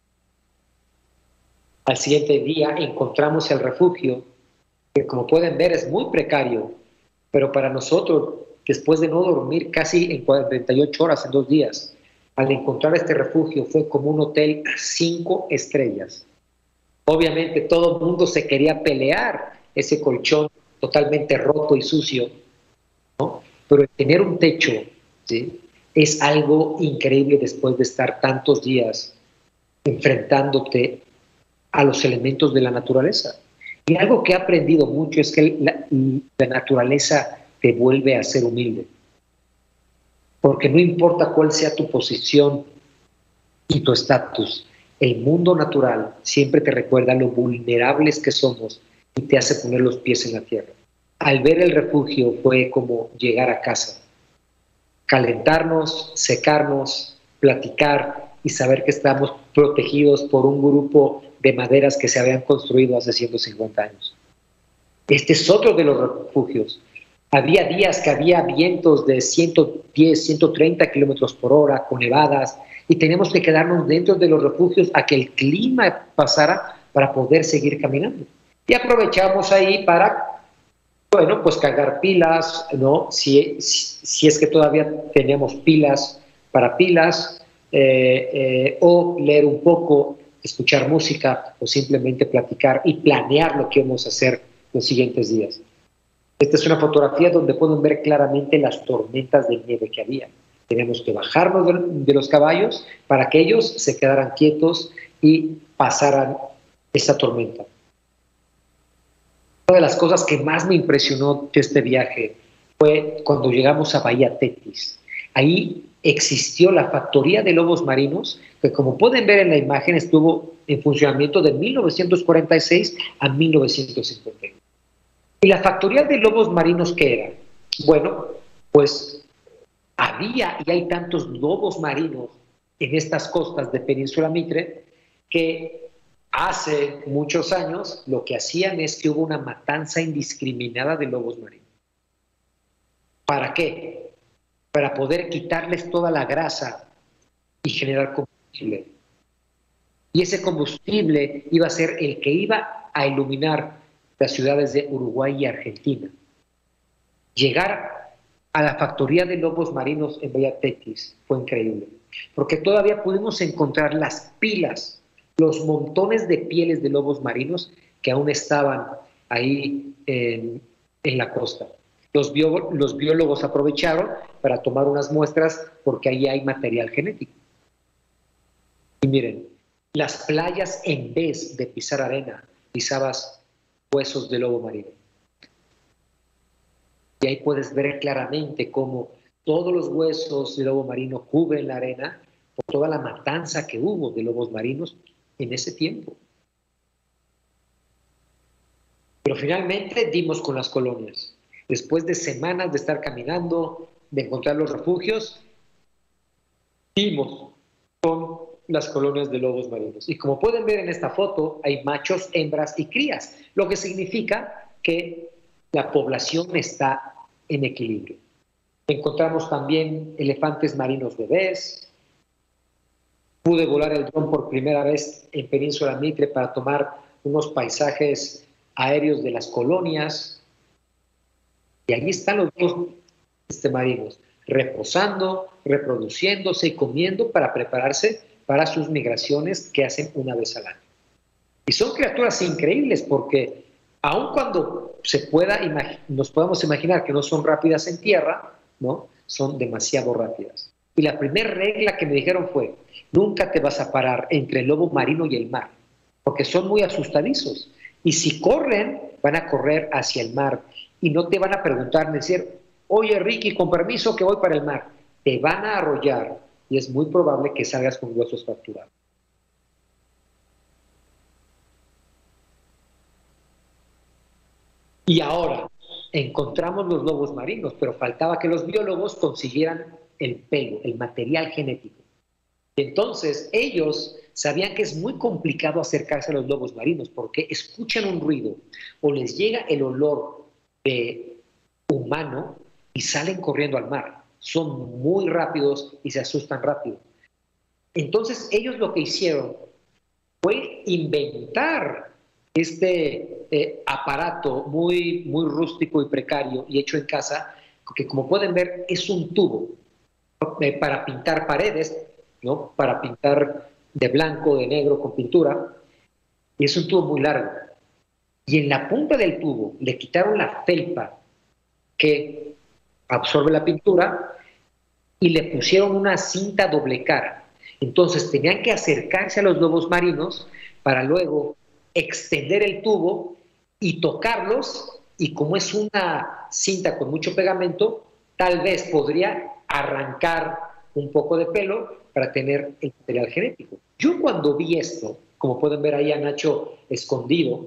Al siguiente día encontramos el refugio, que como pueden ver es muy precario, pero para nosotros, después de no dormir casi en cuarenta y ocho horas, en dos días, al encontrar este refugio fue como un hotel cinco estrellas. Obviamente todo el mundo se quería pelear ese colchón totalmente roto y sucio, ¿no? Pero tener un techo, ¿sí?, es algo increíble después de estar tantos días enfrentándote a los elementos de la naturaleza. Y algo que he aprendido mucho es que la, la naturaleza te vuelve a ser humilde. Porque no importa cuál sea tu posición y tu estatus, el mundo natural siempre te recuerda lo vulnerables que somos y te hace poner los pies en la tierra. Al ver el refugio fue como llegar a casa, calentarnos, secarnos, platicar y saber que estamos protegidos por un grupo de maderas que se habían construido hace ciento cincuenta años. Este es otro de los refugios. Había días que había vientos de ciento diez, ciento treinta kilómetros por hora, con nevadas, y teníamos que quedarnos dentro de los refugios a que el clima pasara para poder seguir caminando. Y aprovechamos ahí para, bueno, pues cargar pilas, ¿no? Si, si, si es que todavía teníamos pilas para pilas, eh, eh, o leer un poco, escuchar música, o simplemente platicar y planear lo que íbamos a hacer los siguientes días. Esta es una fotografía donde pueden ver claramente las tormentas de nieve que había. Teníamos que bajarnos de, de los caballos para que ellos se quedaran quietos y pasaran esa tormenta. Una de las cosas que más me impresionó de este viaje fue cuando llegamos a Bahía Tetis. Ahí existió la factoría de lobos marinos, que como pueden ver en la imagen estuvo en funcionamiento de mil novecientos cuarenta y seis a mil novecientos cincuenta y uno. ¿Y la factoría de lobos marinos qué era? Bueno, pues había y hay tantos lobos marinos en estas costas de Península Mitre que hace muchos años lo que hacían es que hubo una matanza indiscriminada de lobos marinos. ¿Para qué? Para poder quitarles toda la grasa y generar combustible. Y ese combustible iba a ser el que iba a iluminar las ciudades de Uruguay y Argentina. Llegar a la factoría de lobos marinos en Bahía Tetis fue increíble, porque todavía pudimos encontrar las pilas, los montones de pieles de lobos marinos que aún estaban ahí en, en la costa. Los, bio, los biólogos aprovecharon para tomar unas muestras porque ahí hay material genético. Y miren, las playas, en vez de pisar arena, pisabas huesos de lobo marino. Y ahí puedes ver claramente cómo todos los huesos de lobo marino cubren la arena por toda la matanza que hubo de lobos marinos en ese tiempo. Pero finalmente dimos con las colonias. Después de semanas de estar caminando, de encontrar los refugios, dimos con las colonias de lobos marinos. Y como pueden ver en esta foto, hay machos, hembras y crías, lo que significa que la población está en equilibrio. Encontramos también elefantes marinos bebés. Pude volar el dron por primera vez en Península Mitre para tomar unos paisajes aéreos de las colonias. Y allí están los dos este, marinos, reposando, reproduciéndose y comiendo para prepararse para sus migraciones que hacen una vez al año. Y son criaturas increíbles porque aun cuando se pueda nos podamos imaginar que no son rápidas en tierra, ¿no? son demasiado rápidas. Y la primera regla que me dijeron fue, nunca te vas a parar entre el lobo marino y el mar, porque son muy asustadizos. Y si corren, van a correr hacia el mar y no te van a preguntar, decir, oye Ricky, con permiso que voy para el mar. Te van a arrollar y es muy probable que salgas con huesos fracturados. Y ahora, encontramos los lobos marinos, pero faltaba que los biólogos consiguieran el pelo, el material genético. Entonces, ellos sabían que es muy complicado acercarse a los lobos marinos porque escuchan un ruido o les llega el olor de humano y salen corriendo al mar. Son muy rápidos y se asustan rápido. Entonces, ellos lo que hicieron fue inventar este eh, aparato muy, muy rústico y precario y hecho en casa, que como pueden ver es un tubo eh, para pintar paredes, ¿no? Para pintar de blanco, de negro, con pintura, y es un tubo muy largo. Y en la punta del tubo le quitaron la felpa que absorbe la pintura y le pusieron una cinta doble cara. Entonces tenían que acercarse a los lobos marinos para luego extender el tubo y tocarlos, y como es una cinta con mucho pegamento, tal vez podría arrancar un poco de pelo para tener el material genético. Yo cuando vi esto, como pueden ver ahí a Nacho escondido,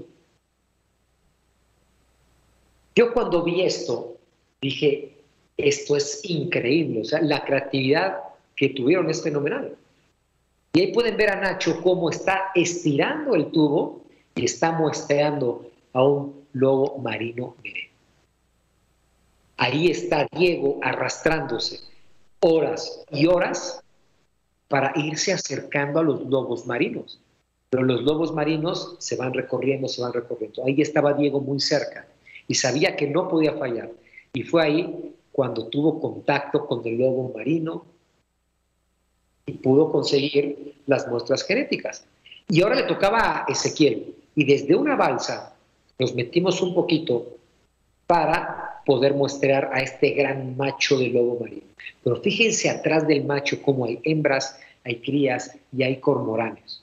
yo cuando vi esto, dije, esto es increíble, o sea, la creatividad que tuvieron es fenomenal. Y ahí pueden ver a Nacho cómo está estirando el tubo y está muestreando a un lobo marino. Miren. Ahí está Diego arrastrándose horas y horas para irse acercando a los lobos marinos. Pero los lobos marinos se van recorriendo, se van recorriendo. Ahí estaba Diego muy cerca y sabía que no podía fallar. Y fue ahí cuando tuvo contacto con el lobo marino y pudo conseguir las muestras genéticas. Y ahora le tocaba a Ezequiel. Y desde una balsa nos metimos un poquito para poder muestrear a este gran macho de lobo marino. Pero fíjense atrás del macho cómo hay hembras, hay crías y hay cormoranes.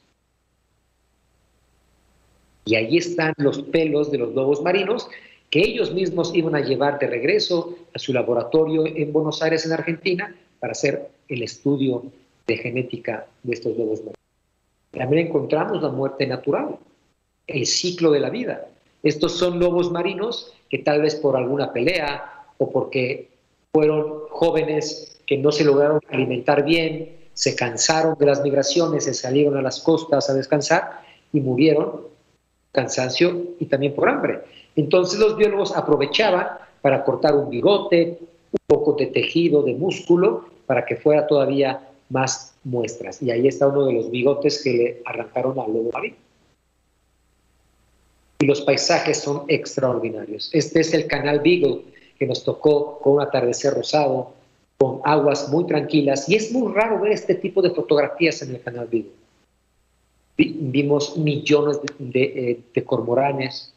Y ahí están los pelos de los lobos marinos que ellos mismos iban a llevar de regreso a su laboratorio en Buenos Aires, en Argentina, para hacer el estudio de genética de estos lobos marinos. También encontramos la muerte natural, el ciclo de la vida. Estos son lobos marinos que tal vez por alguna pelea o porque fueron jóvenes que no se lograron alimentar bien, se cansaron de las migraciones, se salieron a las costas a descansar y murieron cansancio y también por hambre. Entonces los biólogos aprovechaban para cortar un bigote, un poco de tejido, de músculo, para que fuera todavía más muestras. Y ahí está uno de los bigotes que le arrancaron al lobo marino. Y los paisajes son extraordinarios. Este es el canal Beagle, que nos tocó con un atardecer rosado, con aguas muy tranquilas, y es muy raro ver este tipo de fotografías en el canal Beagle. Vimos millones de, de, de cormoranes,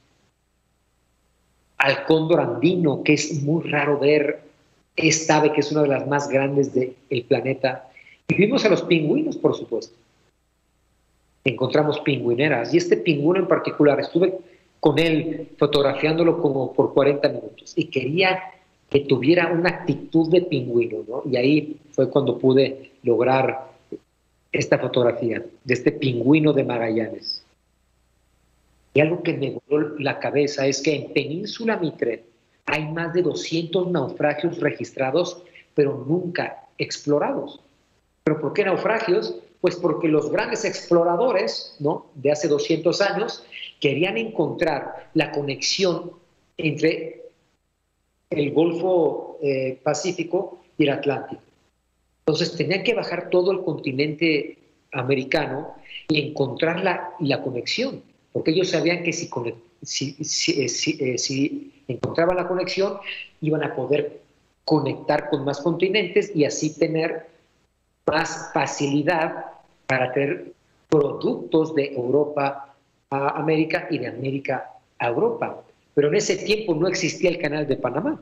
al cóndor andino, que es muy raro ver, esta ave que es una de las más grandes del planeta, y vimos a los pingüinos, por supuesto. Encontramos pingüineras, y este pingüino en particular, estuve con él fotografiándolo como por cuarenta minutos, y quería que tuviera una actitud de pingüino, ¿no? Y ahí fue cuando pude lograr esta fotografía de este pingüino de Magallanes. Y algo que me voló la cabeza es que en Península Mitre hay más de doscientos naufragios registrados, pero nunca explorados. ¿Pero por qué naufragios? Pues porque los grandes exploradores, ¿no?, de hace doscientos años querían encontrar la conexión entre el Golfo eh, Pacífico y el Atlántico. Entonces tenían que bajar todo el continente americano y encontrar la, la conexión, porque ellos sabían que si, si, si, si, eh, si encontraban la conexión iban a poder conectar con más continentes y así tener más facilidad para traer productos de Europa a América y de América a Europa. Pero en ese tiempo no existía el canal de Panamá.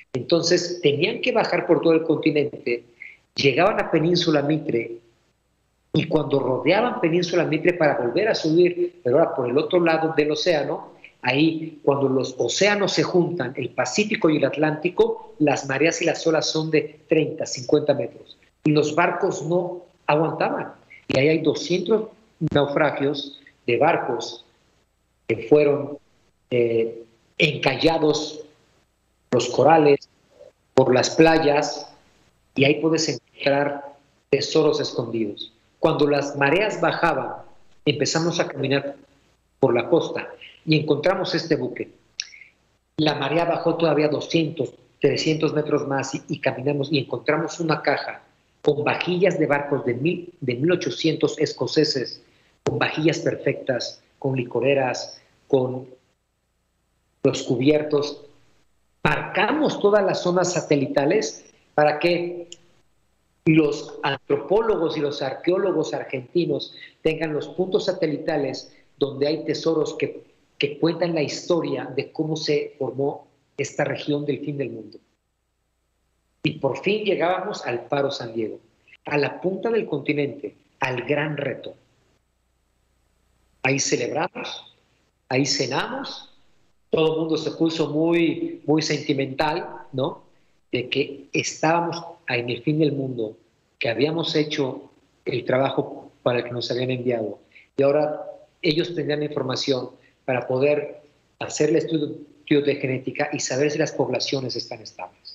Entonces tenían que bajar por todo el continente, llegaban a Península Mitre y cuando rodeaban Península Mitre para volver a subir, pero ahora por el otro lado del océano, ahí cuando los océanos se juntan, el Pacífico y el Atlántico, las mareas y las olas son de treinta, cincuenta metros. Y los barcos no aguantaban. Y ahí hay doscientos naufragios de barcos que fueron eh, encallados los corales, por las playas, y ahí puedes encontrar tesoros escondidos. Cuando las mareas bajaban, empezamos a caminar por la costa y encontramos este buque. La marea bajó todavía doscientos, trescientos metros más y, y caminamos y encontramos una caja con vajillas de barcos de, mil, de mil ochocientos escoceses, con vajillas perfectas, con licoreras, con los cubiertos. Marcamos todas las zonas satelitales para que los antropólogos y los arqueólogos argentinos tengan los puntos satelitales donde hay tesoros que, que cuentan la historia de cómo se formó esta región del fin del mundo. Y por fin llegábamos al Faro San Diego, a la punta del continente, al gran reto. Ahí celebramos, ahí cenamos, todo el mundo se puso muy, muy sentimental, ¿no? De que estábamos en el fin del mundo, que habíamos hecho el trabajo para el que nos habían enviado y ahora ellos tendrían información para poder hacer el estudio de genética y saber si las poblaciones están estables.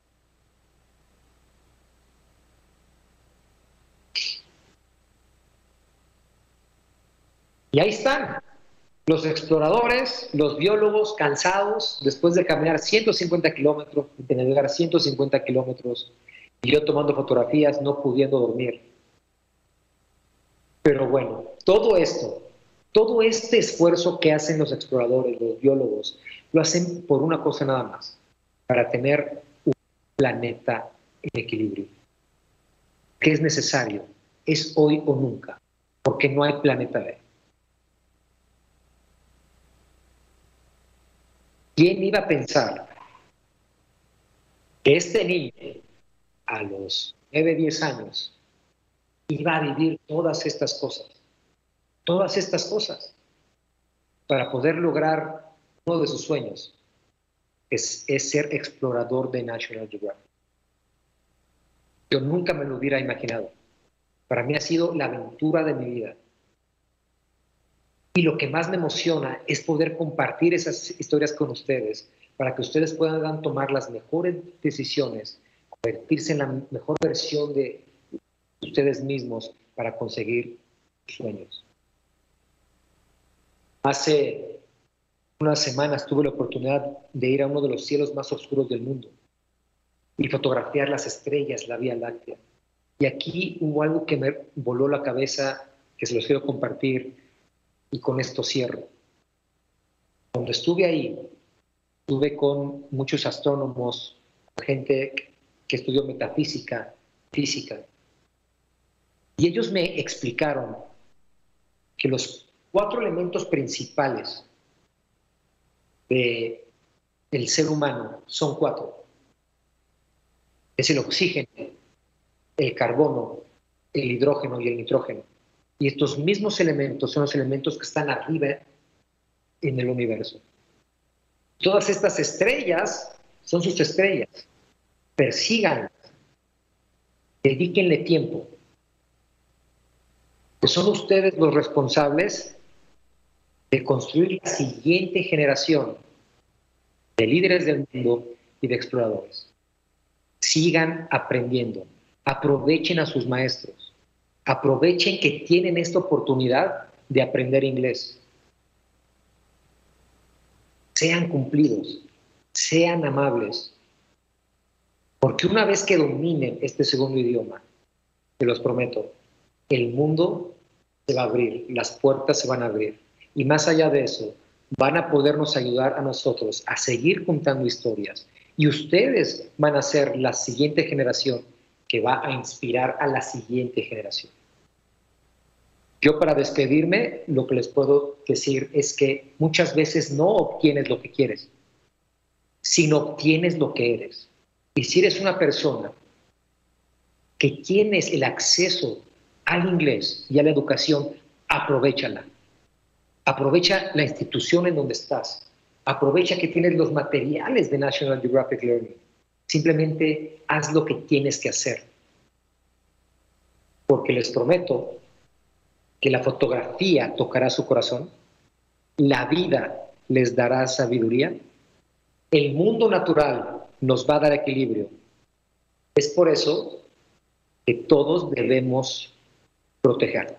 Y ahí están los exploradores, los biólogos cansados después de caminar ciento cincuenta kilómetros, de navegar ciento cincuenta kilómetros, y yo tomando fotografías, no pudiendo dormir. Pero bueno, todo esto, todo este esfuerzo que hacen los exploradores, los biólogos, lo hacen por una cosa nada más, para tener un planeta en equilibrio. ¿Qué es necesario? Es hoy o nunca, porque no hay planeta B. ¿Quién iba a pensar que este niño, a los nueve, diez años, iba a vivir todas estas cosas? Todas estas cosas para poder lograr uno de sus sueños, es, es ser explorador de National Geographic. Yo nunca me lo hubiera imaginado. Para mí ha sido la aventura de mi vida. Y lo que más me emociona es poder compartir esas historias con ustedes para que ustedes puedan tomar las mejores decisiones, convertirse en la mejor versión de ustedes mismos para conseguir sus sueños. Hace unas semanas tuve la oportunidad de ir a uno de los cielos más oscuros del mundo y fotografiar las estrellas, la Vía Láctea. Y aquí hubo algo que me voló la cabeza, que se los quiero compartir. Y con esto cierro. Cuando estuve ahí, estuve con muchos astrónomos, gente que estudió metafísica, física, y ellos me explicaron que los cuatro elementos principales de, del ser humano son cuatro. Es el oxígeno, el carbono, el hidrógeno y el nitrógeno. Y estos mismos elementos son los elementos que están arriba en el universo. Todas estas estrellas son sus estrellas. Persíganlas. Dedíquenle tiempo. Que son ustedes los responsables de construir la siguiente generación de líderes del mundo y de exploradores. Sigan aprendiendo. Aprovechen a sus maestros. Aprovechen que tienen esta oportunidad de aprender inglés. Sean cumplidos, sean amables, porque una vez que dominen este segundo idioma, te los prometo, el mundo se va a abrir, las puertas se van a abrir. Y más allá de eso, van a podernos ayudar a nosotros a seguir contando historias. Y ustedes van a ser la siguiente generación que va a inspirar a la siguiente generación. Yo, para despedirme, lo que les puedo decir es que muchas veces no obtienes lo que quieres, sino obtienes lo que eres. Y si eres una persona que tienes el acceso al inglés y a la educación, aprovéchala. Aprovecha la institución en donde estás. Aprovecha que tienes los materiales de National Geographic Learning. Simplemente haz lo que tienes que hacer. Porque les prometo que la fotografía tocará su corazón, la vida les dará sabiduría, el mundo natural nos va a dar equilibrio. Es por eso que todos debemos proteger.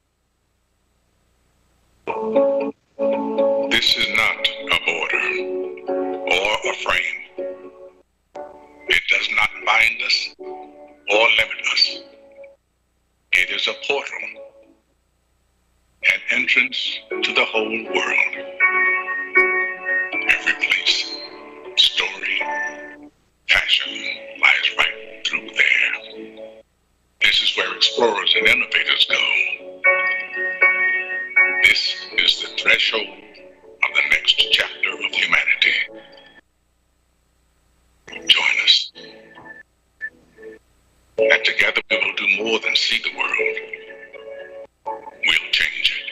This is not a border or a frame. It does not bind us or limit us. It is a portal, an entrance to the whole world. Every place, story, passion lies right through there. This is where explorers and innovators go. This is the threshold of the next chapter of humanity. Join us. And together we will do more than see the world. We'll change it.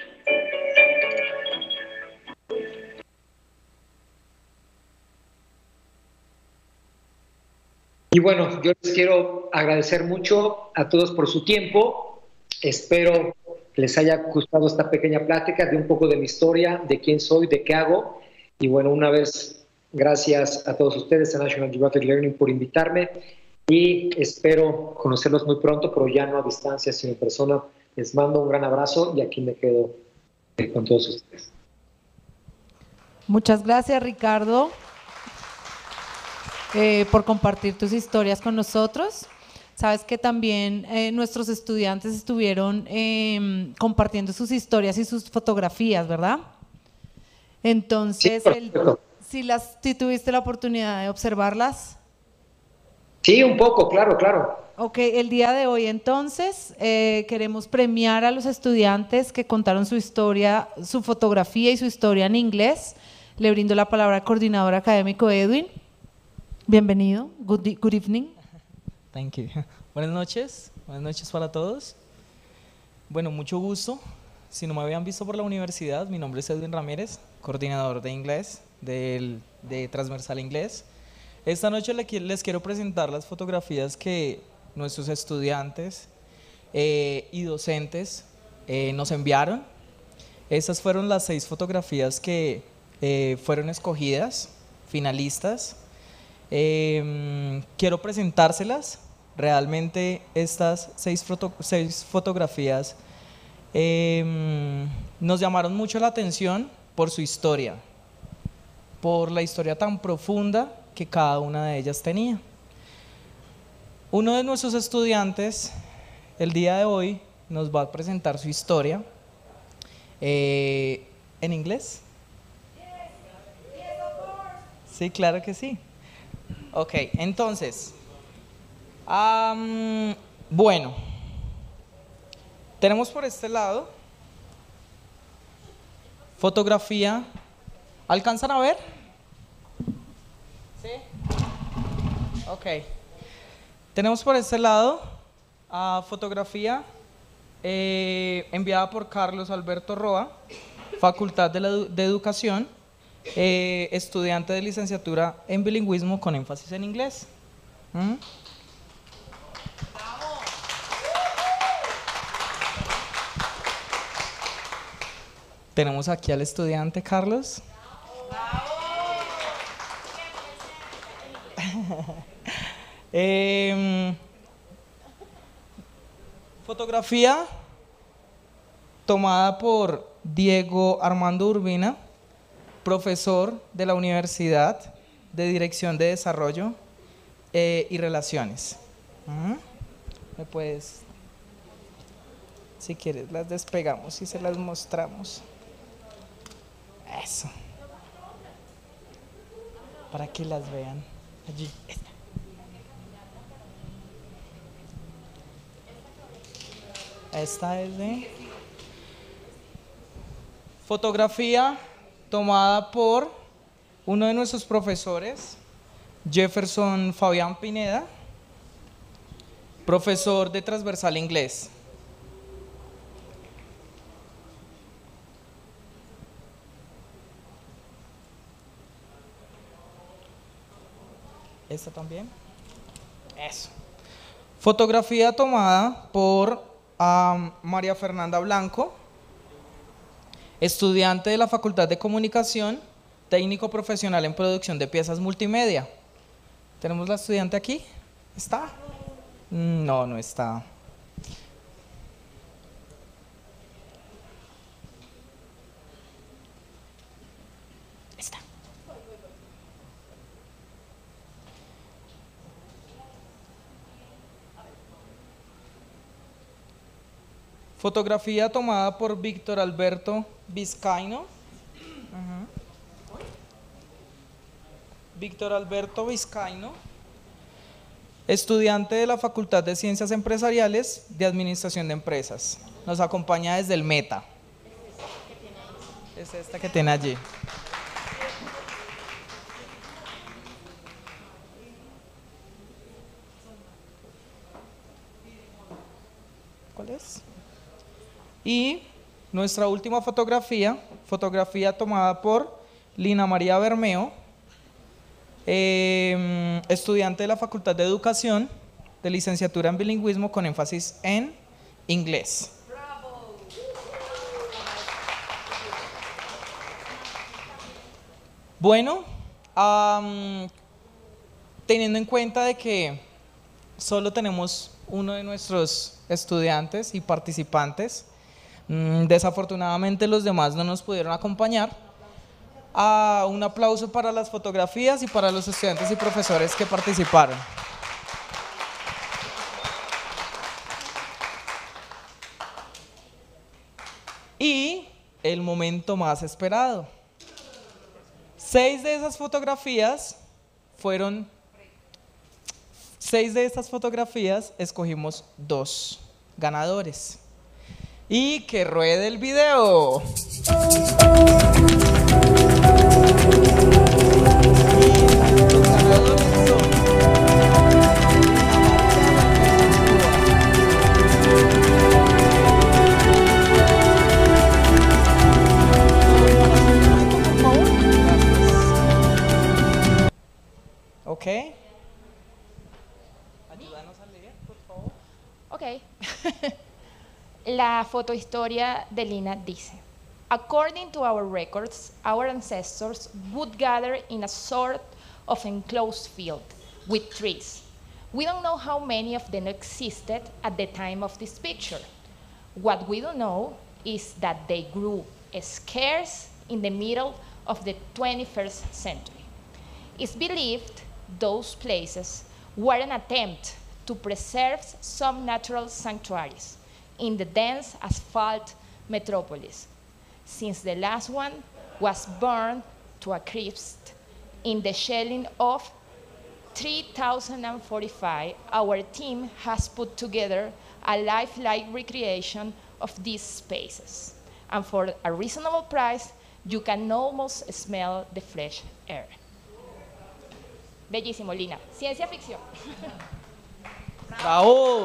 Y bueno, yo les quiero agradecer mucho a todos por su tiempo. Espero que les haya gustado esta pequeña plática de un poco de mi historia, de quién soy, de qué hago. Y bueno, una vez, gracias a todos ustedes, a National Geographic Learning, por invitarme. Y espero conocerlos muy pronto, pero ya no a distancia, sino en persona. Les mando un gran abrazo y aquí me quedo con todos ustedes. Muchas gracias, Ricardo, eh, por compartir tus historias con nosotros. Sabes que también eh, nuestros estudiantes estuvieron eh, compartiendo sus historias y sus fotografías, ¿verdad? Entonces, Sí, el, si, las, si tuviste la oportunidad de observarlas. Sí, un poco, claro, claro. Ok, el día de hoy entonces eh, queremos premiar a los estudiantes que contaron su historia, su fotografía y su historia en inglés. Le brindo la palabra al coordinador académico Edwin. Bienvenido. Good, good evening. Thank you. Buenas noches. Buenas noches para todos. Bueno, mucho gusto. Si no me habían visto por la universidad, mi nombre es Edwin Ramírez, coordinador de inglés del, de Transversal Inglés. Esta noche les quiero presentar las fotografías que nuestros estudiantes eh, y docentes eh, nos enviaron. Estas fueron las seis fotografías que eh, fueron escogidas, finalistas. Eh, quiero presentárselas. Realmente estas seis, foto, seis fotografías eh, nos llamaron mucho la atención por su historia, por la historia tan profunda que cada una de ellas tenía. Uno de nuestros estudiantes el día de hoy nos va a presentar su historia eh, en inglés. Sí, claro que sí. Ok, entonces, um, bueno, tenemos por este lado fotografía. ¿Alcanzan a ver? ¿Sí? Ok. Tenemos por este lado uh, fotografía eh, enviada por Carlos Alberto Roa, Facultad de, la Edu- de Educación, eh, estudiante de licenciatura en bilingüismo con énfasis en inglés. ¿Mm? Tenemos aquí al estudiante Carlos. eh, fotografía tomada por Diego Armando Urbina, profesor de la Universidad de Dirección de Desarrollo eh, y Relaciones. ¿Mm? ¿Me puedes? Si quieres, las despegamos y se las mostramos. Eso. Para que las vean. Allí. Esta. Esta es de fotografía tomada por uno de nuestros profesores Jefferson Fabián Pineda, profesor de transversal inglés. Esta también. Eso. Fotografía tomada por um, María Fernanda Blanco, estudiante de la Facultad de Comunicación, técnico profesional en producción de piezas multimedia. ¿Tenemos la estudiante aquí? ¿Está? No, no está. Está. Fotografía tomada por Víctor Alberto Vizcaino. Uh-huh. Víctor Alberto Vizcaino, estudiante de la Facultad de Ciencias Empresariales de Administración de Empresas. Nos acompaña desde el Meta. Es esta que tiene allí. ¿Cuál es? Y nuestra última fotografía, fotografía tomada por Lina María Bermeo, eh, estudiante de la Facultad de Educación, de licenciatura en bilingüismo con énfasis en inglés. ¡Bravo! Bueno, um, teniendo en cuenta de que solo tenemos uno de nuestros estudiantes y participantes, um, desafortunadamente los demás no nos pudieron acompañar. Uh, un aplauso para las fotografías y para los estudiantes y profesores que participaron. Y el momento más esperado. Seis de esas fotografías fueron, seis de estas fotografías escogimos dos ganadores. Y que ruede el video. Ok. Ayúdanos a leer, por favor. Ok. La fotohistoria de Lina dice: according to our records, our ancestors would gather in a sort of enclosed field with trees. We don't know how many of them existed at the time of this picture. What we do know is that they grew scarce in the middle of the twenty-first century. It's believed those places were an attempt to preserve some natural sanctuaries in the dense asphalt metropolis, since the last one was burned to a crisp in the shelling of three thousand forty-five, our team has put together a lifelike recreation of these spaces. And for a reasonable price, you can almost smell the fresh air. Bellísimo, Lina. Ciencia ficción. ¡Bravo!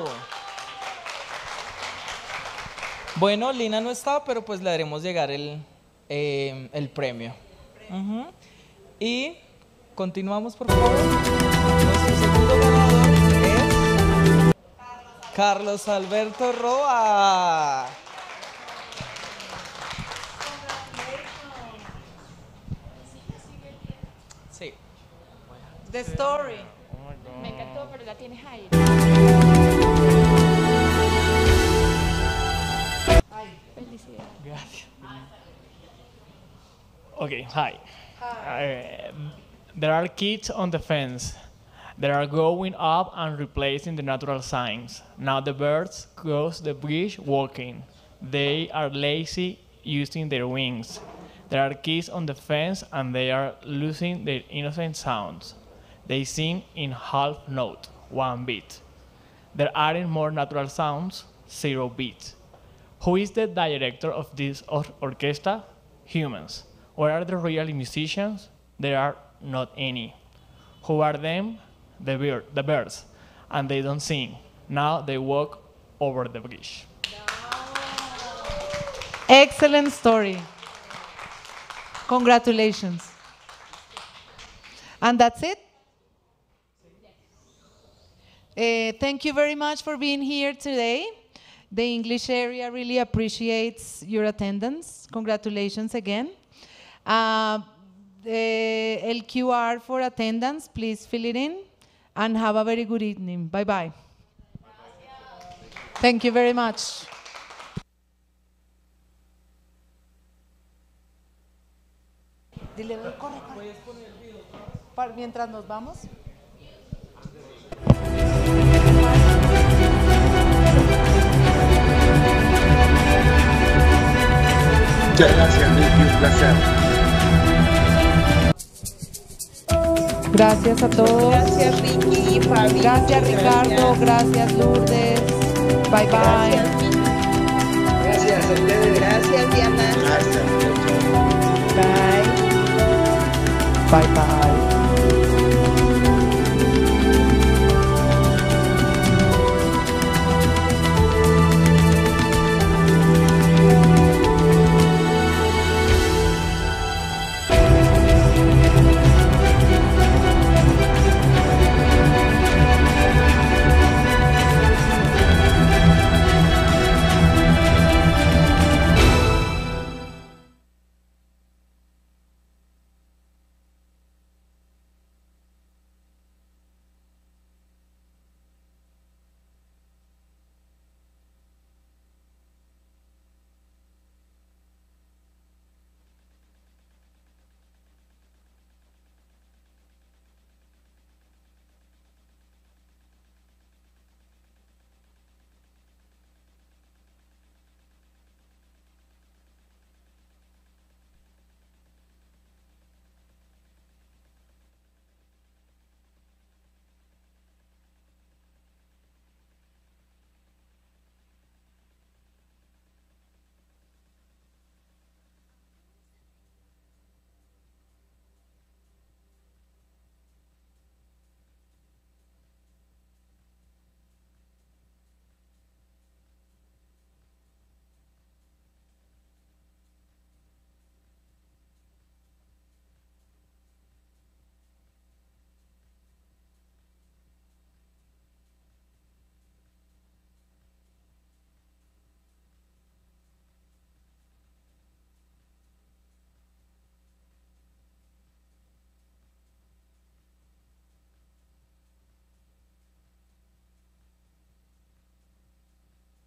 Bueno, Lina no está, pero pues le haremos llegar el, eh, el premio. Uh-huh. Y continuamos, por favor. Nuestro segundo ganador es Carlos Alberto Roa. Sí. The Story. Me encantó, pero la tienes ahí. Felicidades. Gracias. Okay, hi. hi. Uh, there are kids on the fence. They are going up and replacing the natural signs. Now the birds cross the bridge walking. They are lazy using their wings. There are kids on the fence and they are losing their innocent sounds. They sing in half note, one beat. There aren't more natural sounds, zero beats. Who is the director of this or orchestra? Humans. Where are the real musicians? There are not any. Who are them? The, bird, the birds. And they don't sing. Now they walk over the bridge. Excellent story. Congratulations. And that's it? Uh, thank you very much for being here today. The English area really appreciates your attendance. Congratulations again. Uh, the, el Q R for attendance, please fill it in. And have a very good evening. Bye-bye. Thank you very much. Dile, corre, corre. Mientras nos vamos. Muchas gracias, Ricky, un placer. Gracias a todos. Gracias, Ricky, Fabi. Gracias, Ricardo. Gracias, Lourdes. Bye, bye. Gracias a ustedes. Gracias, Diana. Gracias. Bye. Bye, bye.